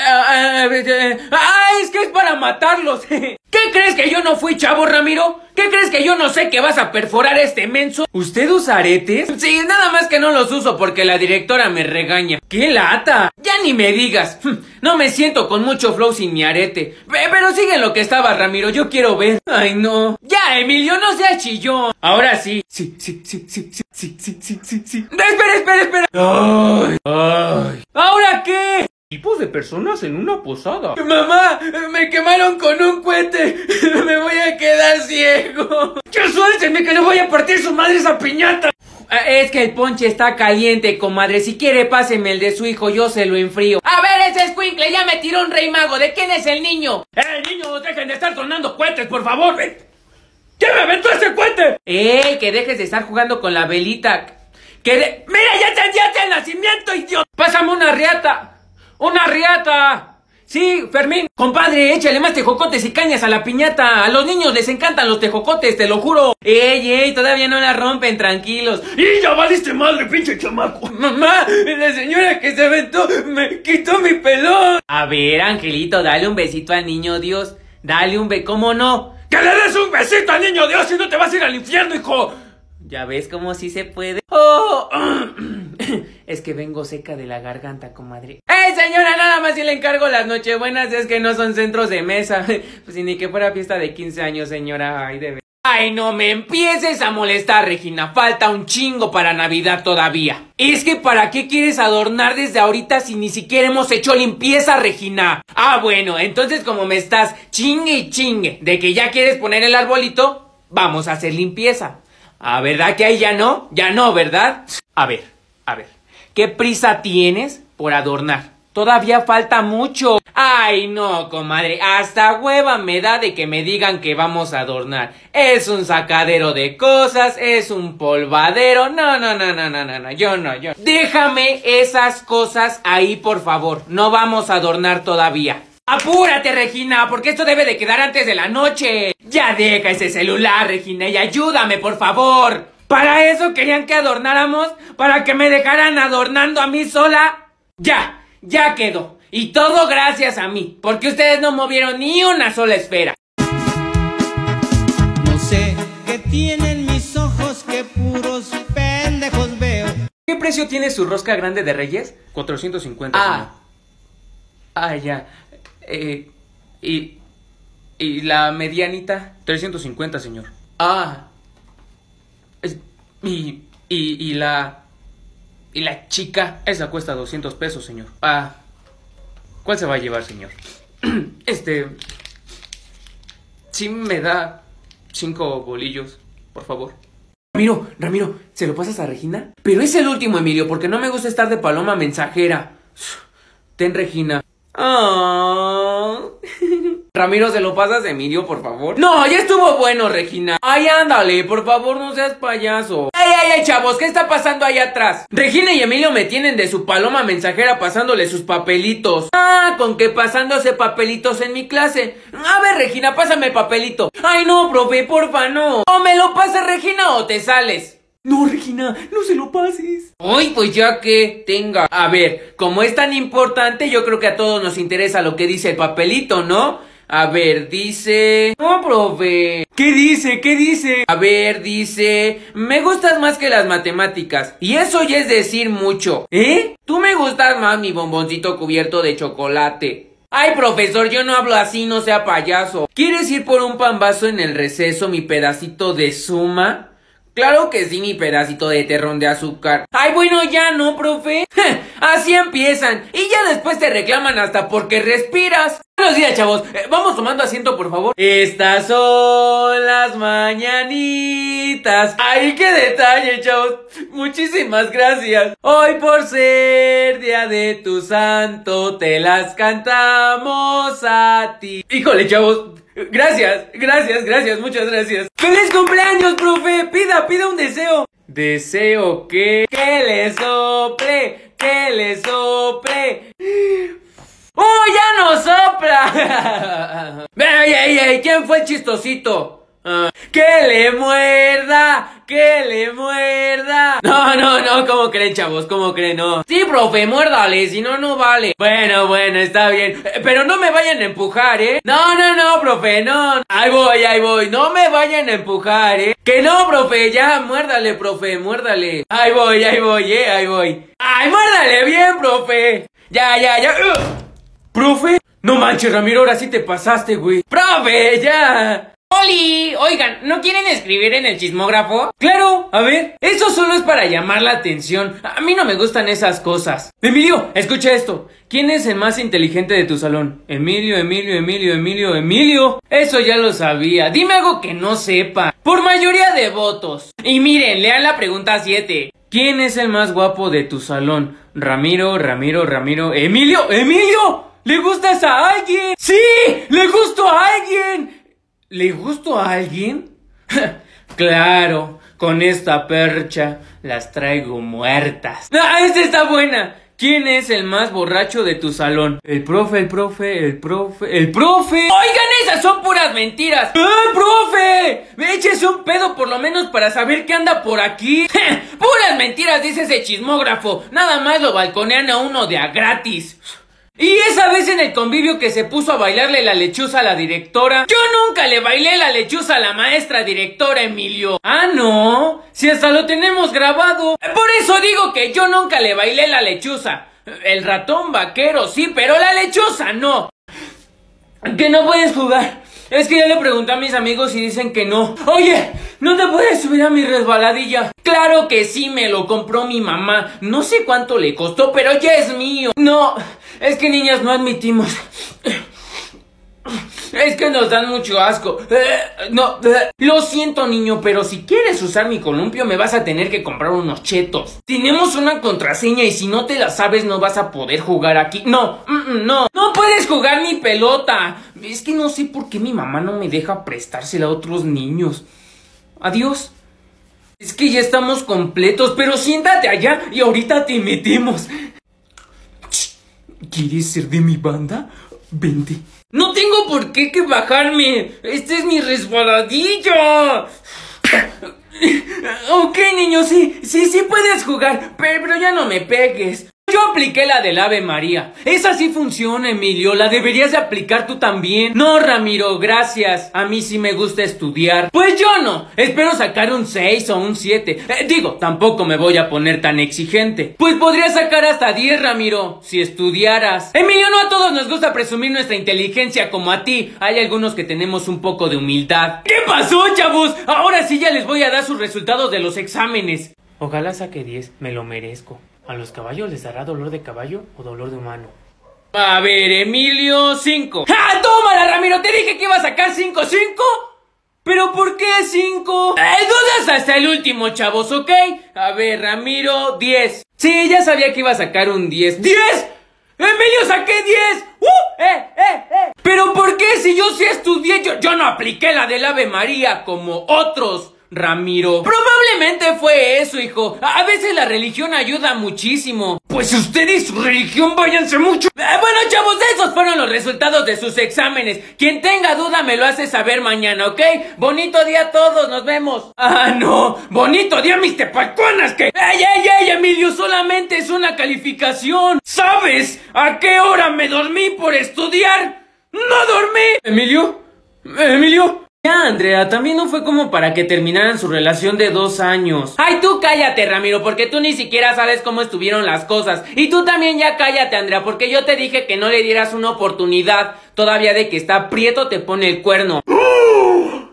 Speaker 2: Es que es para matarlos. ¿Qué crees que yo no fui, chavo, Ramiro? ¿Qué crees que yo no sé que vas a perforar este menso? ¿Usted usa aretes? Sí, nada más que no los uso porque la directora me regaña. ¡Qué lata! Ya ni me digas. No me siento con mucho flow sin mi arete. Pero sigue en lo que estaba, Ramiro. Yo quiero ver. Ay, no. Ya, Emilio, no seas chillón. Ahora sí. Sí. Espera. Ay. ¿Ahora qué? Tipos de personas en una posada. ¡Mamá! ¡Me quemaron con un cohete! ¡Me voy a quedar ciego! ¡Ya suéltenme que le voy a partir su madre esa piñata! Es que el ponche está caliente, comadre. Si quiere, páseme el de su hijo, yo se lo enfrío. A ver, ese escuincle ya me tiró un rey mago. ¿De quién es el niño? Niños, dejen de estar sonando cohetes, por favor. ¿Quién me aventó ese cohete? Que dejes de estar jugando con la velita. ¡Mira, ya te el nacimiento, idiota! ¡Pásame una riata! ¡Una riata! Sí, Fermín. Compadre, échale más tejocotes y cañas a la piñata. A los niños les encantan los tejocotes, te lo juro. Ey, todavía no la rompen, tranquilos. ¡Y ya valiste madre, pinche chamaco! Mamá, la señora que se aventó me quitó mi pelón. A ver, Angelito, dale un besito al niño Dios. Dale un ¿cómo no? ¡Que le des un besito al niño Dios si no te vas a ir al infierno, hijo! ¿Ya ves cómo sí se puede? ¡Oh! Es que vengo seca de la garganta, comadre. Señora! Nada más si le encargo las nochebuenas. Es que no son centros de mesa. Pues ni que fuera fiesta de 15 años, señora. Ay, de ver. Ay, no me empieces a molestar, Regina. Falta un chingo para Navidad todavía. Es que ¿para qué quieres adornar desde ahorita si ni siquiera hemos hecho limpieza, Regina? Bueno, entonces como me estás chingue y chingue de que ya quieres poner el arbolito, vamos a hacer limpieza. ¿Verdad que ahí ya no? Ya no, ¿verdad? A ver. ¿Qué prisa tienes por adornar? Todavía falta mucho. Ay, no, comadre. Hasta hueva me da de que me digan que vamos a adornar. Es un sacadero de cosas, es un polvadero. No. Yo no. Déjame esas cosas ahí, por favor. No vamos a adornar todavía. ¡Apúrate, Regina! Porque esto debe de quedar antes de la noche. Ya deja ese celular, Regina, y ayúdame, por favor. ¿Para eso querían que adornáramos? ¿Para que me dejaran adornando a mí sola? Ya quedó. Y todo gracias a mí, porque ustedes no movieron ni una sola esfera.
Speaker 10: No sé qué tienen mis ojos, que puros pendejos veo.
Speaker 2: ¿Qué precio tiene su rosca grande de Reyes? 450. Ya. ¿Y la medianita? 350, señor. Y la chica, esa cuesta 200 pesos, señor. ¿Cuál se va a llevar, señor? Sí me da 5 bolillos, por favor. Ramiro, ¿se lo pasas a Regina? Pero es el último, Emilio, porque no me gusta estar de paloma mensajera. Ten, Regina. Ramiro, ¿se lo pasas a Emilio, por favor? No, ya estuvo bueno, Regina. Ay, ándale, por favor, no seas payaso. Ay, chavos, ¿qué está pasando ahí atrás? Regina y Emilio me tienen de su paloma mensajera pasándole sus papelitos. Con que pasándose papelitos en mi clase. A ver, Regina, pásame el papelito. Ay, no, profe, porfa, no. O me lo pasas, Regina, o te sales. No, Regina, no se lo pases. Uy, pues ya que tenga. A ver, como es tan importante, yo creo que a todos nos interesa lo que dice el papelito, ¿no? A ver, dice... No, profe. ¿Qué dice? A ver, dice... Me gustas más que las matemáticas. Y eso ya es decir mucho. Tú me gustas más, mi bomboncito cubierto de chocolate. Ay, profesor, yo no hablo así, no sea payaso. ¿Quieres ir por un pambazo en el receso, mi pedacito de suma? Claro que sí, mi pedacito de terrón de azúcar. Ay, bueno, ya no, profe. Así empiezan y ya después te reclaman hasta porque respiras. Buenos días, chavos. Vamos tomando asiento, por favor. Estas son las mañanitas. ¡Ay, qué detalle, chavos! Muchísimas gracias. Hoy por ser día de tu santo te las cantamos a ti. Híjole, chavos. Gracias, muchas gracias. ¡Feliz cumpleaños, profe! Pida un deseo. ¿Deseo qué? Que le sople. ¡Oh, ya no sopla! ¡Ey! ¿Quién fue el chistosito? ¡Que le muerda! No, ¿cómo creen, chavos? ¿Cómo creen? No. Sí, profe, muérdale, si no, no vale. Bueno, está bien. Pero no me vayan a empujar, ¿eh? No, profe, no. Ahí voy. No me vayan a empujar, ¿eh? Que no, profe, ya, muérdale, profe, muérdale. Ahí voy, ahí voy. ¡Ay, muérdale bien, profe! Ya. ¿Profe? No manches, Ramiro, ahora sí te pasaste, güey. ¡Profe, ya! ¡Oli! Oigan, ¿no quieren escribir en el chismógrafo? ¡Claro! A ver, eso solo es para llamar la atención. A mí no me gustan esas cosas. Emilio, escucha esto. ¿Quién es el más inteligente de tu salón? Emilio. Eso ya lo sabía. Dime algo que no sepa. Por mayoría de votos. Y miren, lean la pregunta 7. ¿Quién es el más guapo de tu salón? Ramiro. ¡Emilio! ¿Le gustas a alguien? ¡Sí! ¡Le gusto a alguien! ¿Le gusto a alguien? Claro, con esta percha las traigo muertas. ¡Ah, esta está buena! ¿Quién es el más borracho de tu salón? El profe. ¡Oigan, esas son puras mentiras! ¡Profe! Échese un pedo por lo menos para saber qué anda por aquí. ¡Puras mentiras, dice ese chismógrafo! Nada más lo balconean a uno de a gratis. Y esa vez en el convivio que se puso a bailarle la lechuza a la directora. Yo nunca le bailé la lechuza a la maestra directora, Emilio. Ah, ¿no? Si hasta lo tenemos grabado. Por eso digo que yo nunca le bailé la lechuza. El ratón vaquero sí, pero la lechuza no. Que no puedes jugar. Es que ya le pregunté a mis amigos y dicen que no. Oye, ¿no te puedes subir a mi resbaladilla? Claro que sí, me lo compró mi mamá. No sé cuánto le costó, pero ya es mío. No, es que niñas no admitimos. Es que nos dan mucho asco. No, lo siento, niño, pero si quieres usar mi columpio me vas a tener que comprar unos chetos. Tenemos una contraseña y si no te la sabes no vas a poder jugar aquí. No puedes jugar mi pelota. Es que no sé por qué mi mamá no me deja prestársela a otros niños. Adiós. Es que ya estamos completos, pero siéntate allá y ahorita te metemos. ¿Quieres ser de mi banda? Vente. No tengo por qué que bajarme. Este es mi resbaladilla. Ok, niño, sí puedes jugar, pero ya no me pegues. Yo apliqué la del Ave María. Esa sí funciona, Emilio. La deberías de aplicar tú también. No, Ramiro, gracias. A mí sí me gusta estudiar. Pues yo no. Espero sacar un 6 o un 7. Tampoco me voy a poner tan exigente. Pues podría sacar hasta 10, Ramiro, si estudiaras. Emilio, no a todos nos gusta presumir nuestra inteligencia como a ti. Hay algunos que tenemos un poco de humildad. ¿Qué pasó, chavos? Ahora sí ya les voy a dar sus resultados de los exámenes.
Speaker 3: Ojalá saque 10, me lo merezco. ¿A los caballos les dará dolor de caballo o dolor de humano?
Speaker 2: A ver, Emilio, 5. ¡Ah, tómala, Ramiro! Te dije que iba a sacar 5. ¿5? ¿Pero por qué 5? Dudas hasta el último, chavos, ¿ok? A ver, Ramiro, 10. Sí, ya sabía que iba a sacar un 10. ¡10! ¡Emilio, saqué 10! ¿Pero por qué? Si yo sí estudié, yo no apliqué la del Ave María como otros, Ramiro. Probablemente fue eso, hijo. A veces la religión ayuda muchísimo. Pues usted y su religión váyanse mucho. Bueno, chavos, esos fueron los resultados de sus exámenes. Quien tenga duda me lo hace saber mañana, ¿ok? Bonito día a todos, nos vemos. Ah, no, bonito día, mis tepalcuanas, que... ¡Ey, Emilio! Solamente es una calificación. ¿Sabes a qué hora me dormí por estudiar? ¡No dormí! ¿Emilio? Ya, Andrea, también no fue como para que terminaran su relación de 2 años. Ay, tú cállate, Ramiro, porque tú ni siquiera sabes cómo estuvieron las cosas. Y tú también ya cállate, Andrea, porque yo te dije que no le dieras una oportunidad. Todavía de que está prieto te pone el cuerno.
Speaker 6: ¿Qué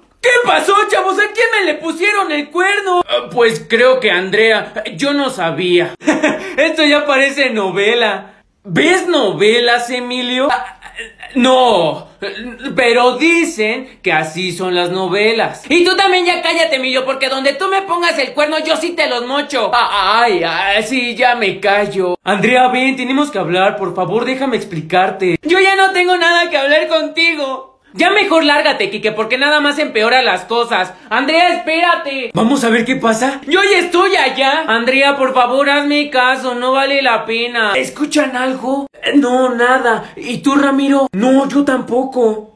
Speaker 2: pasó, chavos? ¿A quién me le pusieron el cuerno? Pues creo que Andrea. Yo no sabía. Esto ya parece novela. ¿Ves novelas, Emilio? No, pero dicen que así son las novelas.
Speaker 1: Y tú también ya cállate, Emilio, porque donde tú me pongas el cuerno, yo sí te los mocho.
Speaker 2: Ay, sí, ya me callo. Andrea, ven, tenemos que hablar, por favor, déjame explicarte.
Speaker 1: Yo ya no tengo nada que hablar contigo.
Speaker 2: Ya mejor lárgate, Kike, porque nada más empeora las cosas. Andrea, espérate. Vamos a ver qué pasa.
Speaker 1: Yo ya estoy allá.
Speaker 2: Andrea, por favor, hazme caso, no vale la pena. ¿Escuchan algo? No, nada. ¿Y tú, Ramiro? No, yo tampoco.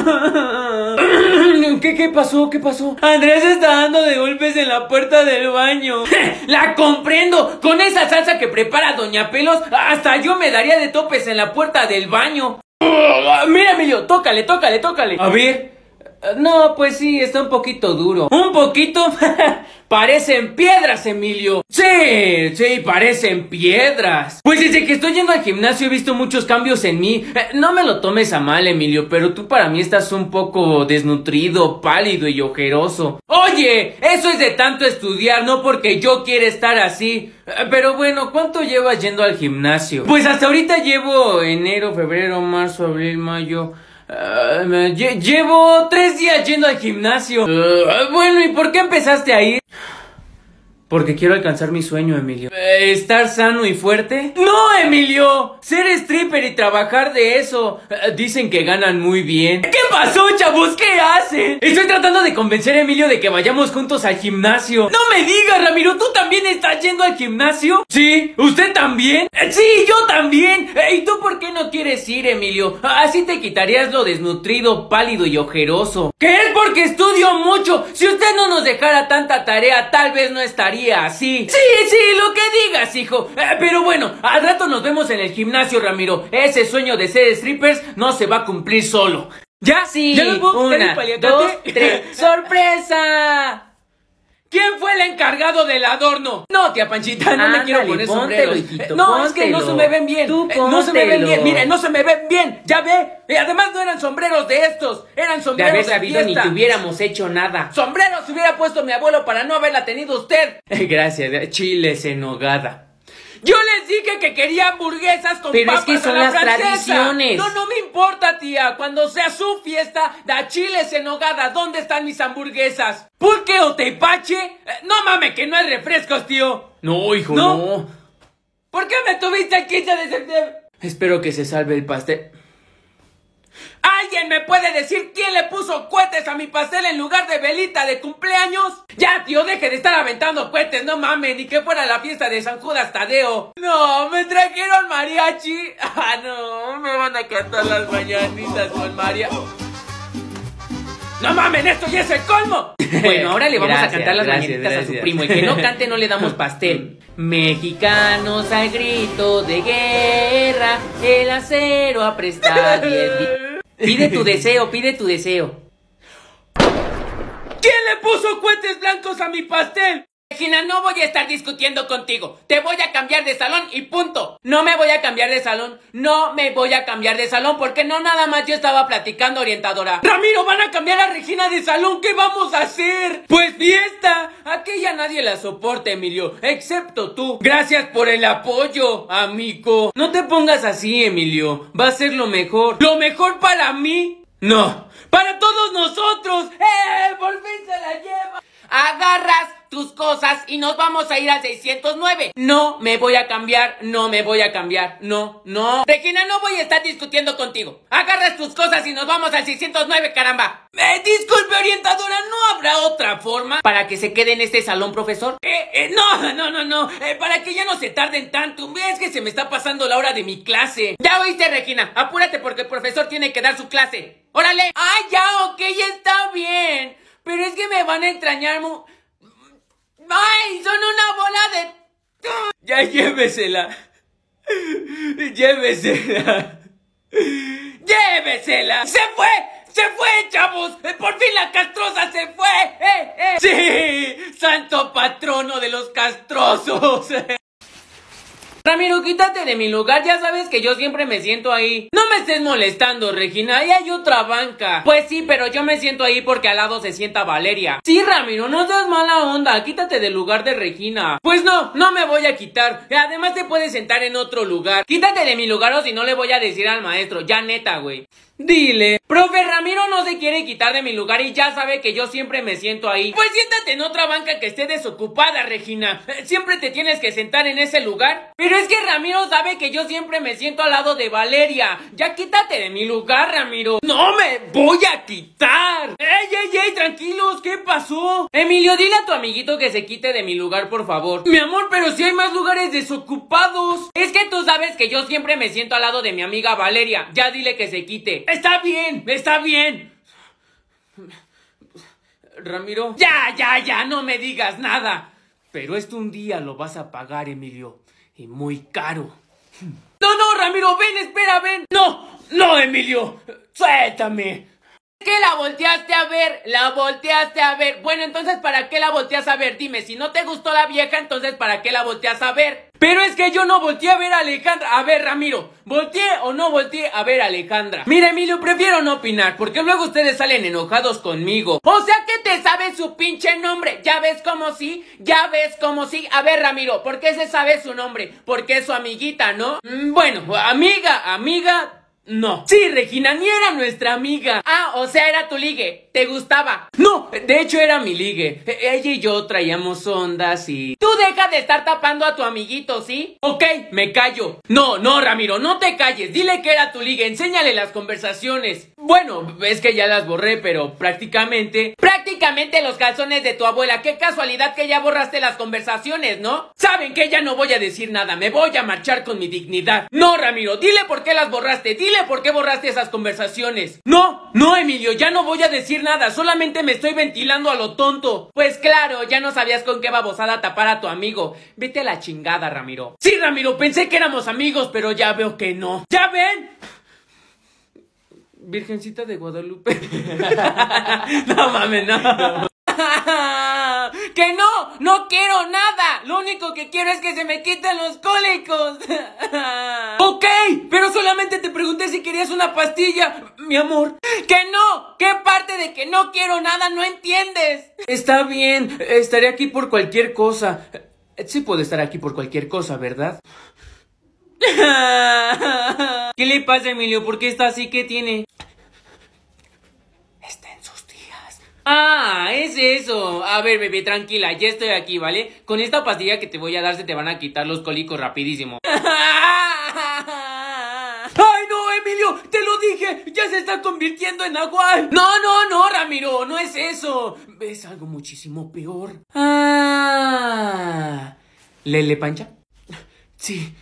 Speaker 2: ¿Qué pasó? ¿Qué pasó?
Speaker 1: Andrea se está dando de golpes en la puerta del baño.
Speaker 2: ¡La comprendo! Con esa salsa que prepara Doña Pelos, hasta yo me daría de topes en la puerta del baño.
Speaker 1: Mira, Emilio, tócale.
Speaker 2: A ver. No, pues sí, está un poquito duro. ¿Un poquito? Parecen piedras, Emilio. Sí, parecen piedras. Pues desde que estoy yendo al gimnasio he visto muchos cambios en mí. No me lo tomes a mal, Emilio, pero tú para mí estás un poco desnutrido, pálido y ojeroso. Oye, eso es de tanto estudiar, no porque yo quiera estar así. Pero bueno, ¿cuánto llevas yendo al gimnasio? Pues hasta ahorita llevo enero, febrero, marzo, abril, mayo... llevo 3 días yendo al gimnasio. Bueno, ¿y por qué empezaste a ir? Porque quiero alcanzar mi sueño, Emilio. ¿Estar sano y fuerte? ¡No, Emilio! Ser stripper y trabajar de eso. Dicen que ganan muy bien. ¿Qué pasó, chavos? ¿Qué hacen? Estoy tratando de convencer a Emilio de que vayamos juntos al gimnasio. ¡No me digas, Ramiro! ¿Tú también estás yendo al gimnasio? Sí. ¿Usted también? Sí, yo también. ¿Y tú por qué no quieres ir, Emilio? Así te quitarías lo desnutrido, pálido y ojeroso. ¿Qué es? Porque estudio mucho. Si usted no nos dejara tanta tarea, tal vez no estaría así. Sí, lo que digas, hijo. Pero bueno, al rato nos vemos en el gimnasio, Ramiro. Ese sueño de ser strippers no se va a cumplir solo. ¿Ya?
Speaker 1: Sí.
Speaker 2: ¿Ya nos puedo quitar el
Speaker 1: 1,
Speaker 2: paliacate?
Speaker 1: 2, 3. ¡Sorpresa!
Speaker 2: ¿Quién fue el encargado del adorno? No, tía Panchita, no me quiero poner
Speaker 1: póntelo,
Speaker 2: sombreros.
Speaker 1: hijito,
Speaker 2: No, es que no se me ven bien.
Speaker 1: Tú
Speaker 2: no se me ven
Speaker 1: póntelo.
Speaker 2: bien. Miren, no se me ven bien. ¿Ya ve? Y además no eran sombreros de estos. Eran
Speaker 1: De
Speaker 2: sombreros
Speaker 1: haber
Speaker 2: de
Speaker 1: sabido ni
Speaker 2: fiesta.
Speaker 1: que hubiéramos hecho nada.
Speaker 2: Sombreros se hubiera puesto mi abuelo para no haberla tenido usted.
Speaker 1: Gracias, chiles en nogada.
Speaker 2: Yo les dije que quería hamburguesas con
Speaker 1: Pero es
Speaker 2: papas
Speaker 1: que son
Speaker 2: a la
Speaker 1: las
Speaker 2: francesa.
Speaker 1: tradiciones.
Speaker 2: No me importa, tía. Cuando sea su fiesta, da chiles en nogada. ¿Dónde están mis hamburguesas? ¿Pulque o tepache? No mames, que no hay refrescos, tío.
Speaker 1: No, hijo, no.
Speaker 2: ¿Por qué me tuviste el 15 de septiembre?
Speaker 1: Espero que se salve el pastel.
Speaker 2: ¿Alguien me puede decir quién le puso cohetes a mi pastel en lugar de velita de cumpleaños? Ya, tío, deje de estar aventando cohetes, no mames, ni que fuera la fiesta de San Judas Tadeo. No, me trajeron mariachi. No, me van a cantar las mañanitas con mariachi. ¡No mames, esto ya es el colmo!
Speaker 1: Bueno, ahora le vamos a cantar las
Speaker 2: gracias,
Speaker 1: mañanitas a su
Speaker 2: gracias.
Speaker 1: primo. El que no cante no le damos pastel. Mexicanos al grito de guerra, el acero a prestar y el... Pide tu deseo, pide tu deseo.
Speaker 2: ¿Quién le puso cohetes blancos a mi pastel? Regina, no voy a estar discutiendo contigo. Te voy a cambiar de salón y punto. No me voy a cambiar de salón. No me voy a cambiar de salón porque no nada más yo estaba platicando, orientadora. Ramiro, van a cambiar a Regina de salón. ¿Qué vamos a hacer? Pues fiesta. Aquella nadie la soporta, Emilio, excepto tú. Gracias por el apoyo, amigo.
Speaker 1: No te pongas así, Emilio. Va a ser lo mejor.
Speaker 2: ¿Lo mejor para mí?
Speaker 1: No.
Speaker 2: ¡Para todos nosotros! ¡Por fin se la lleva! Agarras tus cosas y nos vamos a ir al 609. No me voy a cambiar, no me voy a cambiar, no. Regina, no voy a estar discutiendo contigo. Agarras tus cosas y nos vamos al 609, caramba. Disculpe, orientadora, ¿no habrá otra forma
Speaker 1: ¿Para que se quede en este salón, profesor?
Speaker 2: No. Para que ya no se tarden tanto. Es que se me está pasando la hora de mi clase. Ya oíste, Regina. Apúrate porque el profesor tiene que dar su clase. ¡Órale! ¡Ah, ya! Ok, ya está bien. Pero es que me van a extrañar ¡ay! Son una bola de...
Speaker 1: Ya llévesela. Llévesela.
Speaker 2: ¡Llévesela! ¡Se fue! ¡Se fue, chavos! ¡Por fin la castrosa se fue!
Speaker 1: Sí, santo patrono de los castrosos.
Speaker 2: Ramiro, quítate de mi lugar, ya sabes que yo siempre me siento ahí. No me estés molestando, Regina, ahí hay otra banca. Pues sí, pero yo me siento ahí porque al lado se sienta Valeria. Sí, Ramiro, no seas mala onda, quítate del lugar de Regina. Pues no me voy a quitar. Además te puedes sentar en otro lugar. Quítate de mi lugar o si no le voy a decir al maestro, ya neta, güey. Dile, profe, Ramiro no se quiere quitar de mi lugar y ya sabe que yo siempre me siento ahí. Pues siéntate en otra banca que esté desocupada, Regina. Siempre te tienes que sentar en ese lugar. Pero es que Ramiro sabe que yo siempre me siento al lado de Valeria. Ya quítate de mi lugar, Ramiro. ¡No me voy a quitar! ¡Ey, tranquilos! ¿Qué pasó? Emilio, dile a tu amiguito que se quite de mi lugar, por favor. Mi amor, pero si hay más lugares desocupados. Es que tú sabes que yo siempre me siento al lado de mi amiga Valeria. Ya dile que se quite. Está bien. Ramiro. Ya, no me digas nada. Pero esto un día lo vas a pagar, Emilio. Y muy caro. No, Ramiro, ven. No, Emilio. Suéltame. ¿Qué la volteaste a ver? Bueno, entonces, ¿para qué la volteas a ver? Dime, si no te gustó la vieja, entonces, ¿para qué la volteas a ver? Pero es que yo no volteé a ver a Alejandra. A ver, Ramiro, ¿volteé o no volteé a ver a Alejandra? Mira, Emilio, prefiero no opinar, porque luego ustedes salen enojados conmigo. O sea que te sabes su pinche nombre. ¿Ya ves cómo sí? A ver, Ramiro, ¿por qué se sabe su nombre? Porque es su amiguita, ¿no? Bueno, amiga... No. Sí, Regina, ni era nuestra amiga. Ah, o sea, era tu ligue. ¿Te gustaba? No, de hecho era mi ligue. Ella y yo traíamos ondas y... Tú deja de estar tapando a tu amiguito, ¿sí? Ok, me callo. No, Ramiro, no te calles. Dile que era tu ligue, enséñale las conversaciones. Bueno, es que ya las borré, pero prácticamente los calzones de tu abuela. Qué casualidad que ya borraste las conversaciones, ¿no? Saben que ya no voy a decir nada. Me voy a marchar con mi dignidad. No, Ramiro, dile por qué las borraste. Dile por qué borraste esas conversaciones. No, Emilio, ya no voy a decir nada. Solamente me estoy ventilando a lo tonto. Pues claro, ya no sabías con qué babosada tapar a tu amigo. Vete a la chingada, Ramiro. Sí, Ramiro, pensé que éramos amigos, pero ya veo que no. ¿Ya ven? Virgencita de Guadalupe. No mames, no. Que no quiero nada. Lo único que quiero es que se me quiten los cólicos. Ok, pero solamente te pregunté si querías una pastilla, mi amor. Que no, ¿qué parte de que no quiero nada no entiendes? Está bien, estaré aquí por cualquier cosa. Sí puedo estar aquí por cualquier cosa, ¿verdad? ¿Qué le pasa, Emilio? ¿Por qué está así? ¿Qué tiene? Está en sus días. Ah, es eso. A ver, bebé, tranquila, ya estoy aquí, ¿vale? Con esta pastilla que te voy a dar se te van a quitar los cólicos rapidísimo. ¡Ay, no, Emilio! ¡Te lo dije! ¡Ya se está convirtiendo en agua! No, Ramiro, no es eso. Es algo muchísimo peor. ¿Lele Pancha? Sí.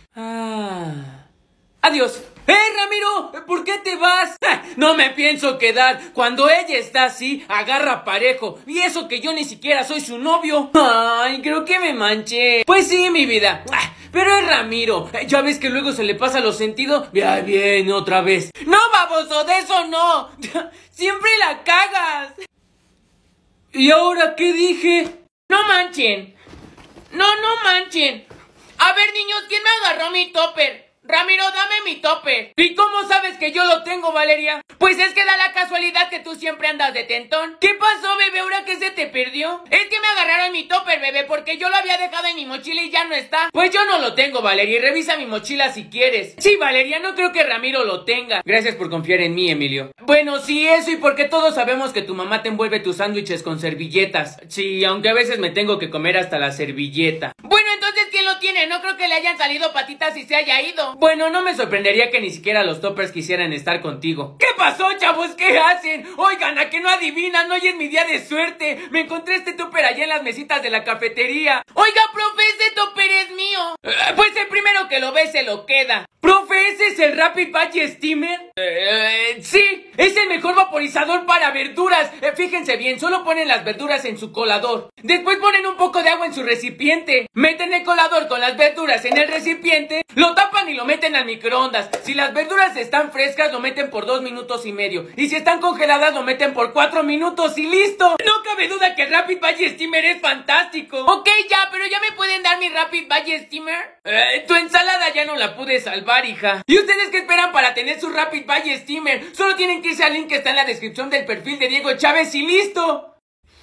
Speaker 2: Adiós. Ramiro! ¿Por qué te vas? No me pienso quedar. Cuando ella está así, agarra parejo. Y eso que yo ni siquiera soy su novio. Ay, creo que me manché. Pues sí, mi vida. Pero es Ramiro. Ya ves que luego se le pasa los sentidos. Ya viene otra vez. No, baboso, de eso no. Siempre la cagas. ¿Y ahora qué dije? No manchen. No manchen. A ver, niños, ¿quién me agarró mi topper? Ramiro, dame mi topper. ¿Y cómo sabes que yo lo tengo, Valeria? Pues es que da la casualidad que tú siempre andas de tentón. ¿Qué pasó, bebé? ¿Ahora qué se te perdió? Es que me agarraron mi topper, bebé, porque yo lo había dejado en mi mochila y ya no está. Pues yo no lo tengo, Valeria, y revisa mi mochila si quieres. Sí, Valeria, no creo que Ramiro lo tenga. Gracias por confiar en mí, Emilio. Bueno, sí, eso y porque todos sabemos que tu mamá te envuelve tus sándwiches con servilletas. Sí, aunque a veces me tengo que comer hasta la servilleta. Bueno, entonces, ¿quién lo tiene? No creo que le hayan salido patitas y se haya ido. Bueno, no me sorprendería que ni siquiera los toppers quisieran estar contigo. ¿Qué pasó, chavos? ¿Qué hacen? Oigan, ¿a que no adivinan? Hoy es mi día de suerte. Me encontré este topper allá en las mesitas de la cafetería. Oiga, profe, ese topper es mío. Pues el primero que lo ve se lo queda. Profe, ¿ese es el Rapid Patch Steamer?
Speaker 1: Sí, es el mejor vaporizador para verduras. Fíjense bien, solo ponen las verduras en su colador. Después ponen un poco de agua en su recipiente. Meten el colador con las verduras en el recipiente, lo tapan y lo meten al microondas. Si las verduras están frescas, lo meten por 2 minutos y medio. Y si están congeladas, lo meten por 4 minutos y listo. No cabe duda que el Rapid Valley Steamer es fantástico. Ok, ya, pero ya me pueden dar mi Rapid Valley Steamer. Tu ensalada ya no la pude salvar, hija. ¿Y ustedes qué esperan para tener su Rapid Valley Steamer? Solo tienen que irse al link que está en la descripción del perfil de Diego Chávez y listo.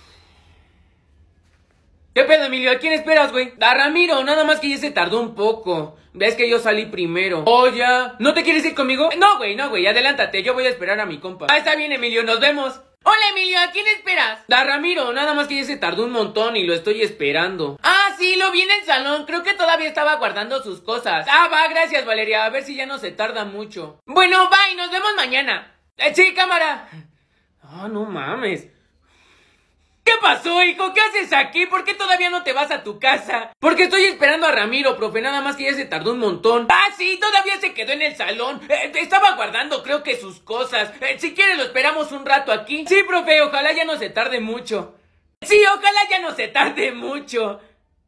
Speaker 1: ¿Qué pedo, Emilio? ¿A quién esperas, güey? A Ramiro, nada más que ya se tardó un poco. Ves que yo salí primero. Oh, ya. ¿No te quieres ir conmigo? No, güey, adelántate. Yo voy a esperar a mi compa. Ah, está bien, Emilio, nos vemos. Hola, Emilio, ¿a quién esperas? A Ramiro, nada más que ya se tardó un montón y lo estoy esperando. Ah, sí, lo vi en el salón. Creo que todavía estaba guardando sus cosas. Ah, va, gracias, Valeria. A ver si ya no se tarda mucho. Bueno, bye, nos vemos mañana. Sí, cámara. Ah, no mames. ¿Qué pasó, hijo? ¿Qué haces aquí? ¿Por qué todavía no te vas a tu casa? Porque estoy esperando a Ramiro, profe, nada más que ya se tardó un montón. Ah, sí, todavía se quedó en el salón. Estaba guardando, creo que sus cosas. Si quiere lo esperamos un rato aquí. Sí, profe, ojalá ya no se tarde mucho. Sí, ojalá ya no se tarde mucho.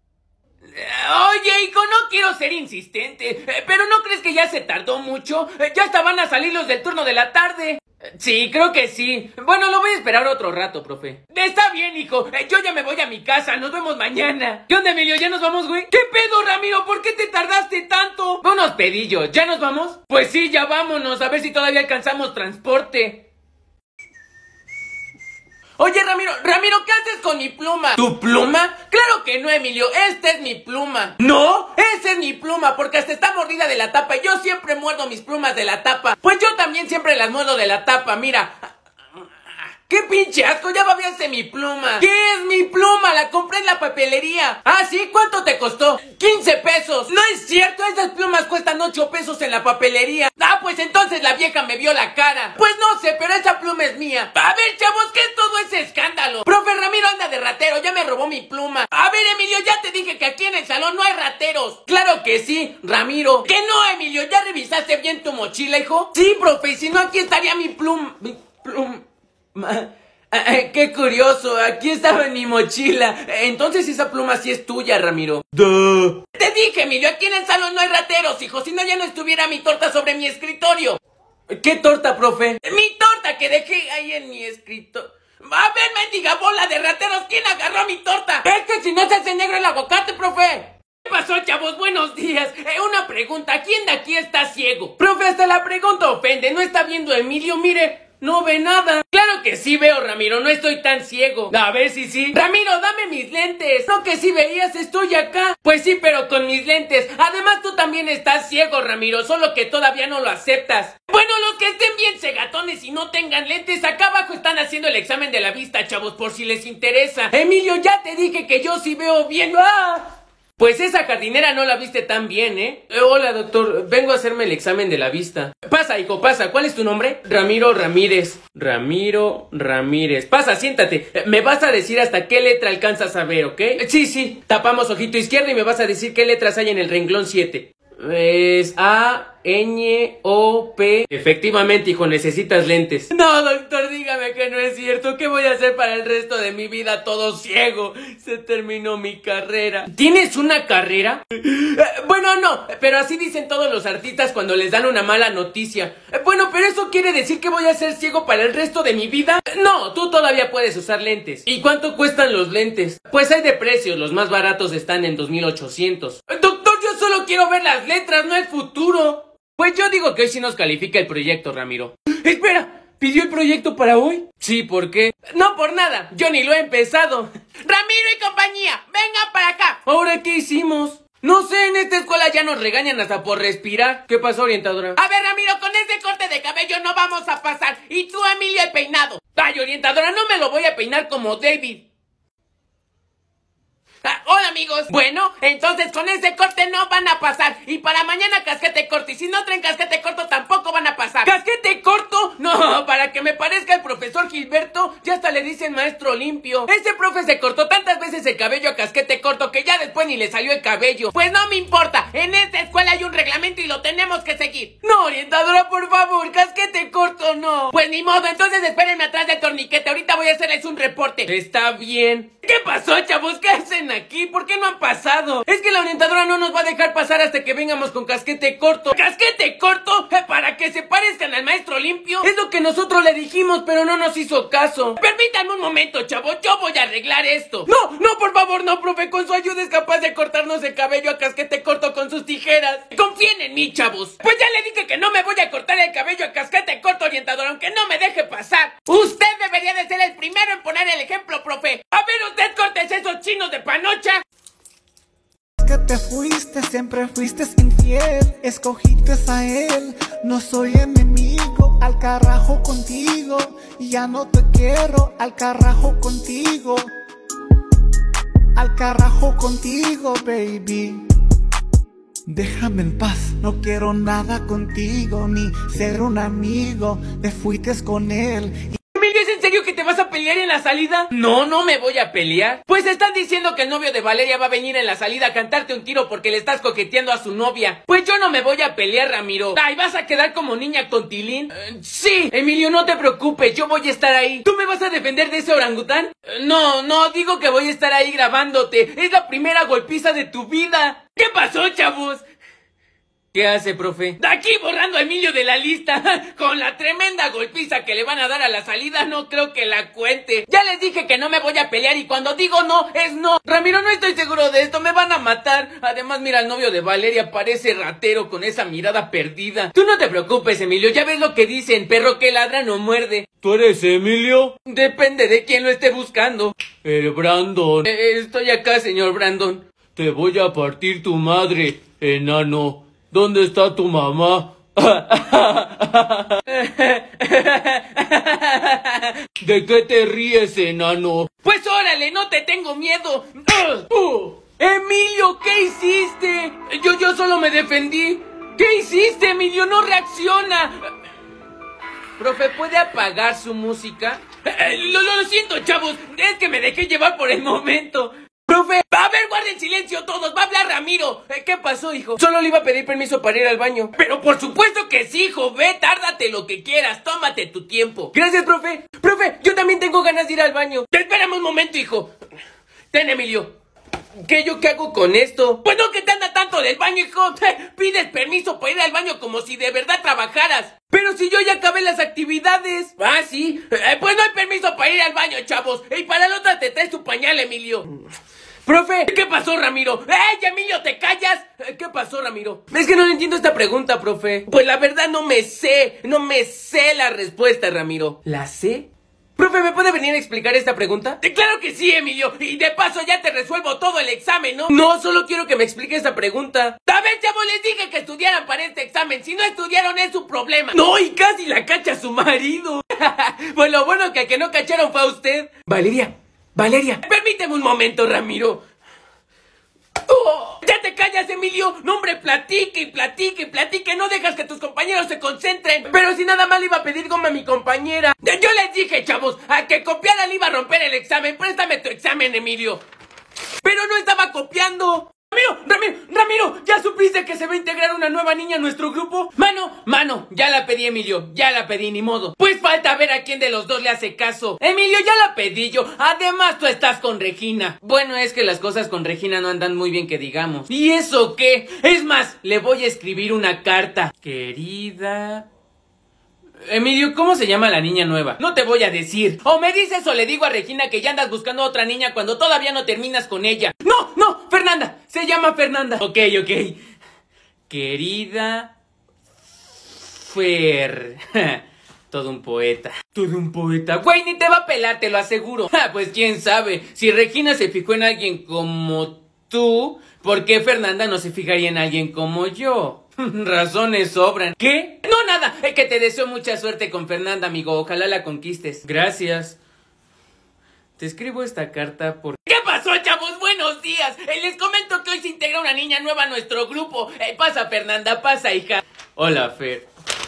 Speaker 1: Oye, hijo, no quiero ser insistente, pero ¿no crees que ya se tardó mucho? Ya hasta van a salir los del turno de la tarde. Sí, creo que sí. Bueno, lo voy a esperar otro rato, profe. Está bien, hijo. Yo ya me voy a mi casa. Nos vemos mañana. ¿Qué onda, Emilio? ¿Ya nos vamos, güey? ¿Qué pedo, Ramiro? ¿Por qué te tardaste tanto? Unos pedillos. ¿Ya nos vamos? Pues sí, ya vámonos. A ver si todavía alcanzamos transporte. Oye, Ramiro, ¿qué haces con mi pluma? ¿Tu pluma? Claro que no, Emilio, esta es mi pluma. ¿No? Esa es mi pluma, porque hasta está mordida de la tapa y yo siempre muerdo mis plumas de la tapa. Pues yo también siempre las muerdo de la tapa, mira. ¡Qué pinche asco! ¡Ya babiaste mi pluma! ¿Qué es mi pluma? La compré en la papelería. ¿Ah, sí? ¿Cuánto te costó? 15 pesos. No es cierto, esas plumas cuestan 8 pesos en la papelería. Ah, pues entonces la vieja me vio la cara. Pues no sé, pero esa pluma es mía. A ver, chavos, ¿qué es todo ese escándalo? Profe, Ramiro anda de ratero, ya me robó mi pluma. A ver, Emilio, ya te dije que aquí en el salón no hay rateros. Claro que sí, Ramiro. ¿Que no, Emilio? ¿Ya revisaste bien tu mochila, hijo? Sí, profe, y si no, aquí estaría mi pluma. Qué curioso, aquí estaba en mi mochila. Entonces esa pluma sí es tuya, Ramiro. ¡Duh! Te dije, Emilio, aquí en el salón no hay rateros, hijo. Si no, ya no estuviera mi torta sobre mi escritorio. ¿Qué torta, profe? Mi torta que dejé ahí en mi escritorio. A ver, mendiga bola de rateros, ¿quién agarró mi torta? Es que si no se hace negro el aguacate, profe. ¿Qué pasó, chavos? Buenos días. Una pregunta, ¿quién de aquí está ciego? Profe, hasta la pregunta ofende. ¿No está viendo a Emilio? Mire, no ve nada. Claro que sí veo, Ramiro, no estoy tan ciego. A ver si sí. Ramiro, dame mis lentes. No, que si veías, estoy acá. Pues sí, pero con mis lentes. Además, tú también estás ciego, Ramiro, solo que todavía no lo aceptas. Bueno, los que estén bien cegatones y no tengan lentes, acá abajo están haciendo el examen de la vista, chavos, por si les interesa. Emilio, ya te dije que yo sí veo bien. ¡Ah! Pues esa jardinera no la viste tan bien, ¿eh? Hola, doctor. Vengo a hacerme el examen de la vista. Pasa, hijo, pasa. ¿Cuál es tu nombre? Ramiro Ramírez. Ramiro Ramírez. Pasa, siéntate. Me vas a decir hasta qué letra alcanzas a ver, ¿ok? Sí. Tapamos ojito izquierdo y me vas a decir qué letras hay en el renglón 7. Es A, Ñ, O, P. Efectivamente, hijo, necesitas lentes. No, doctor, dígame que no es cierto. ¿Qué voy a hacer para el resto de mi vida todo ciego? Se terminó mi carrera. ¿Tienes una carrera? Bueno, no, pero así dicen todos los artistas cuando les dan una mala noticia. Bueno, pero ¿eso quiere decir que voy a ser ciego para el resto de mi vida? No, tú todavía puedes usar lentes. ¿Y cuánto cuestan los lentes? Pues hay de precios, los más baratos están en 2,800. Doctor, yo solo quiero ver las letras, no el futuro. Pues yo digo que hoy sí nos califica el proyecto, Ramiro. Espera, ¿pidió el proyecto para hoy? Sí, ¿por qué? No por nada, yo ni lo he empezado. Ramiro y compañía, vengan para acá. ¿Ahora qué hicimos? No sé, en esta escuela ya nos regañan hasta por respirar. ¿Qué pasó, orientadora? A ver, Ramiro, con ese corte de cabello no vamos a pasar. Y tú, Emilio, el peinado. Ay, orientadora, no me lo voy a peinar como David. Hola amigos. Bueno, entonces con ese corte no van a pasar. Y para mañana casquete corto. Y si no traen casquete corto tampoco van a pasar. ¿Casquete corto? No, para que me parezca el profesor Gilberto, ya hasta le dicen maestro limpio. Ese profe se cortó tantas veces el cabello a casquete corto que ya después ni le salió el cabello. Pues no me importa, en esta escuela hay un reglamento y lo tenemos que seguir. No, orientadora, por favor, casquete corto no. Pues ni modo, entonces espérenme atrás del torniquete. Ahorita voy a hacerles un reporte. Está bien. ¿Qué pasó, chavos? ¿Qué hacen aquí? ¿Por qué no han pasado? Es que la orientadora no nos va a dejar pasar hasta que vengamos con casquete corto. ¿Casquete corto? ¿Para que se parezcan al maestro limpio? Es lo que nosotros le dijimos, pero no nos hizo caso. Permítanme un momento, chavos, yo voy a arreglar esto. No, no, por favor, no, profe. Con su ayuda es capaz de cortarnos el cabello a casquete corto con sus tijeras. Confíen en mí, chavos. Pues ya le dije que no me voy a cortar el cabello a casquete corto, orientadora, aunque no me deje pasar. Usted debería de ser el primero en poner el ejemplo, profe. A ver, usted cortes esos chinos de panocha.
Speaker 11: Que te fuiste, siempre fuiste infiel, escogiste a él, no soy enemigo, al carajo contigo, ya no te quiero, al carajo contigo, baby. Déjame en paz, no quiero nada contigo, ni ser un amigo, te fuiste con él.
Speaker 1: Emilio, ¿es en serio que te vas a pelear en la salida? No, no me voy a pelear. Pues están diciendo que el novio de Valeria va a venir en la salida a cantarte un tiro porque le estás coqueteando a su novia. Pues yo no me voy a pelear, Ramiro. Ay, ¿vas a quedar como niña con Tilín? Sí, Emilio, no te preocupes, yo voy a estar ahí. ¿Tú me vas a defender de ese orangután? No, digo que voy a estar ahí grabándote. Es la primera golpiza de tu vida. ¿Qué pasó, chavos? ¿Qué hace, profe? De aquí borrando a Emilio de la lista. Con la tremenda golpiza que le van a dar a la salida, no creo que la cuente. Ya les dije que no me voy a pelear y cuando digo no, es no. Ramiro, no estoy seguro de esto, me van a matar. Además, mira, el novio de Valeria parece ratero con esa mirada perdida. Tú no te preocupes, Emilio, ya ves lo que dicen, perro que ladra no muerde.
Speaker 3: ¿Tú eres Emilio?
Speaker 1: Depende de quién lo esté buscando.
Speaker 3: El Brandon.
Speaker 1: Estoy acá, señor Brandon.
Speaker 3: Te voy a partir tu madre, enano. ¿Dónde está tu mamá? ¿De qué te ríes, enano?
Speaker 1: Pues órale, no te tengo miedo. Emilio, ¿qué hiciste? Yo solo me defendí. ¿Qué hiciste, Emilio? No reacciona. Profe, ¿puede apagar su música? Lo siento, chavos. Es que me dejé llevar por el momento. Profe, a ver, guarden silencio todos, va a hablar Ramiro. ¿Qué pasó, hijo? Solo le iba a pedir permiso para ir al baño. Pero por supuesto que sí, hijo, ve, tárdate lo que quieras, tómate tu tiempo. Gracias, profe. Profe, yo también tengo ganas de ir al baño. Espérame un momento, hijo. Ten, Emilio. ¿Qué hago con esto? Pues no que te anda tanto del baño, hijo. Pides permiso para ir al baño como si de verdad trabajaras. Pero si yo ya acabé las actividades. Ah, sí. Pues no hay permiso para ir al baño, chavos. Y para la otra te traes tu pañal, Emilio. Profe, ¿qué pasó, Ramiro? ¡Ey, Emilio, te callas! ¿Qué pasó, Ramiro? Es que no le entiendo esta pregunta, profe. Pues la verdad no me sé la respuesta, Ramiro. ¿La sé? Profe, ¿me puede venir a explicar esta pregunta? ¡Claro que sí, Emilio! Y de paso ya te resuelvo todo el examen, ¿no? No, solo quiero que me explique esta pregunta. A ver, chavos, les dije que estudiaran para este examen. Si no estudiaron es su problema. No, y casi la cacha su marido. Pues lo bueno que no cacharon fue a usted. Valeria, permíteme un momento, Ramiro. ¡Ya te callas, Emilio! No, hombre, platique, no dejas que tus compañeros se concentren. Pero si nada más le iba a pedir goma a mi compañera. Yo les dije, chavos, a que copiara le iba a romper el examen. Préstame tu examen, Emilio. Pero no estaba copiando. Ramiro, ¿ya supiste que se va a integrar una nueva niña a nuestro grupo? Mano, ya la pedí, Emilio, ya la pedí, ni modo. Pues falta ver a quién de los dos le hace caso. Emilio, ya la pedí yo, además tú estás con Regina. Bueno, es que las cosas con Regina no andan muy bien que digamos. ¿Y eso qué? Es más, le voy a escribir una carta. Querida... Emilio, ¿cómo se llama la niña nueva? No te voy a decir. O me dices o le digo a Regina que ya andas buscando a otra niña cuando todavía no terminas con ella. No, Fernanda. Se llama Fernanda. Ok. Querida Fer. Todo un poeta. Güey, ni te va a pelar, te lo aseguro. Pues quién sabe. Si Regina se fijó en alguien como tú, ¿por qué Fernanda no se fijaría en alguien como yo? Razones sobran. ¿Qué? No, nada. Es que te deseo mucha suerte con Fernanda, amigo. Ojalá la conquistes. Gracias. Te escribo esta carta porque... ¿Qué pasó, chavos? Buenos buenos días. Les comento que hoy se integra una niña nueva a nuestro grupo. Pasa, Fernanda, pasa, hija.
Speaker 2: Hola, Fer.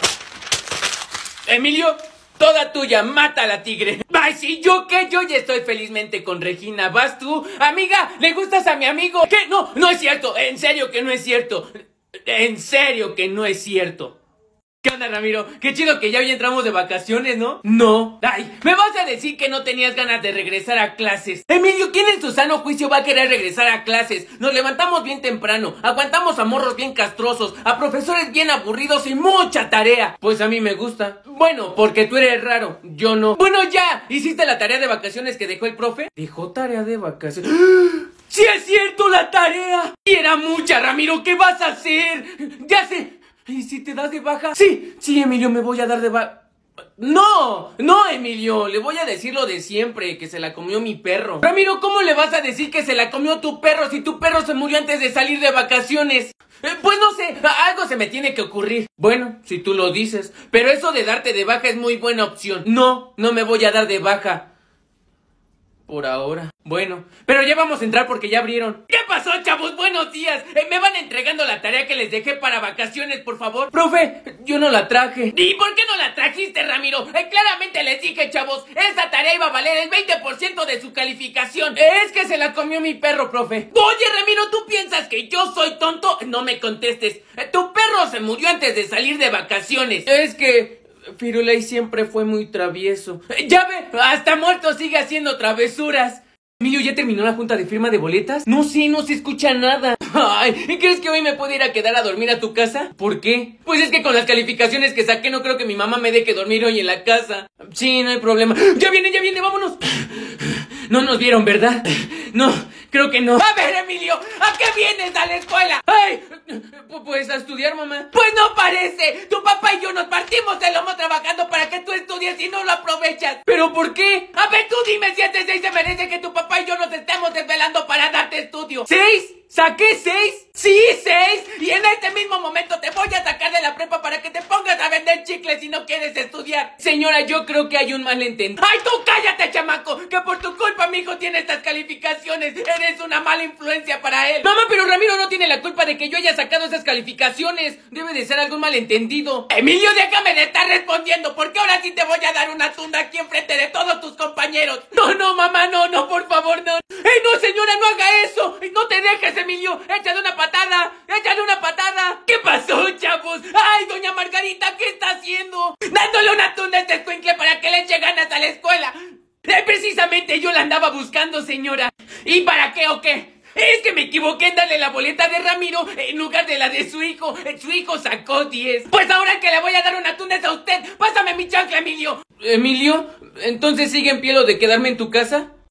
Speaker 1: Emilio, toda tuya, mata a la tigre. Ay, sí, ¿yo qué? Yo ya estoy felizmente con Regina. ¿Vas tú? Amiga, ¿le gustas a mi amigo? ¿Qué? No, no es cierto. En serio que no es cierto. En serio que no es cierto. ¿Qué onda, Ramiro? Qué chido que ya hoy entramos de vacaciones, ¿no? No. Ay, me vas a decir que no tenías ganas de regresar a clases. Emilio, ¿quién en su sano juicio va a querer regresar a clases? Nos levantamos bien temprano, aguantamos a morros bien castrosos, a profesores bien aburridos y mucha tarea. Pues a mí me gusta. Bueno, porque tú eres raro, yo no. Bueno, ya. ¿Hiciste la tarea de vacaciones que dejó el profe?
Speaker 2: Dejó tarea de vacaciones.
Speaker 1: ¡Sí es cierto, la tarea! Y era mucha, Ramiro, ¿qué vas a hacer? Ya sé. ¿Y si te das de baja? Sí, Emilio, me voy a dar de baja. No, Emilio, le voy a decir lo de siempre, que se la comió mi perro. Ramiro, ¿cómo le vas a decir que se la comió tu perro si tu perro se murió antes de salir de vacaciones? Pues no sé, algo se me tiene que ocurrir. Bueno, si tú lo dices, pero eso de darte de baja es muy buena opción. No me voy a dar de baja. Por ahora. Bueno, pero ya vamos a entrar porque ya abrieron. ¿Qué pasó, chavos? Buenos días. Me van entregando la tarea que les dejé para vacaciones, por favor.
Speaker 2: Profe, yo no la traje.
Speaker 1: ¿Y por qué no la trajiste, Ramiro? Claramente les dije, chavos, esa tarea iba a valer el 20% de su calificación.
Speaker 2: Es que se la comió mi perro, profe.
Speaker 1: Oye, Ramiro, ¿tú piensas que yo soy tonto? No me contestes. Tu perro se murió antes de salir de vacaciones.
Speaker 2: Es que Firulei siempre fue muy travieso.
Speaker 1: Ya ve, hasta muerto sigue haciendo travesuras.
Speaker 2: Emilio, ¿ya terminó la junta de firma de boletas?
Speaker 1: No sé, no se escucha nada. Ay, ¿crees que hoy me puedo ir a quedar a dormir a tu casa?
Speaker 2: ¿Por qué?
Speaker 1: Pues es que con las calificaciones que saqué no creo que mi mamá me deje dormir hoy en la casa.
Speaker 2: Sí, no hay problema.
Speaker 1: Ya viene, vámonos.
Speaker 2: No nos vieron, ¿verdad? No, creo que no.
Speaker 1: A ver, Emilio, ¿a qué vienes a la escuela?
Speaker 2: ¡Ay! Pues a estudiar, mamá.
Speaker 1: Pues no parece. Tu papá y yo nos partimos el lomo trabajando para que tú estudies y no lo aprovechas.
Speaker 2: ¿Pero por qué?
Speaker 1: A ver, tú dime si este 6 se merece que tu papá y yo nos estemos desvelando para darte estudio.
Speaker 2: ¿6? ¿Saqué 6?
Speaker 1: Sí, 6. Y en este mismo momento te voy a sacar de la prepa para que te pongas a vender chicles si no quieres estudiar.
Speaker 2: Señora, yo creo que hay un malentendido.
Speaker 1: ¡Ay, tú cállate, chamaco! Que por tu culpa mi hijo tiene estas calificaciones. Eres una mala influencia para él.
Speaker 2: Mamá, pero Ramiro no tiene la culpa de que yo haya sacado esas calificaciones. Debe de ser algún malentendido.
Speaker 1: Emilio, déjame de estar respondiendo, porque ahora sí te voy a dar una tunda aquí enfrente de todos tus compañeros. No, mamá, no, por favor, no.
Speaker 2: No, señora, no haga eso. No te dejes, Emilio. Échale una patada.
Speaker 1: ¿Qué pasó, chavos? Ay, doña Margarita, ¿qué está haciendo? Dándole una tunda a este escuincle para que le eche ganas a la escuela. Precisamente yo la andaba buscando, señora. ¿Y para qué o qué? Es que me equivoqué en darle la boleta de Ramiro en lugar de la de su hijo. Su hijo sacó 10. Pues ahora que le voy a dar una tunda es a usted. Pásame mi chancla, Emilio.
Speaker 2: ¿Emilio? ¿Entonces sigue en pie lo de quedarme en tu casa?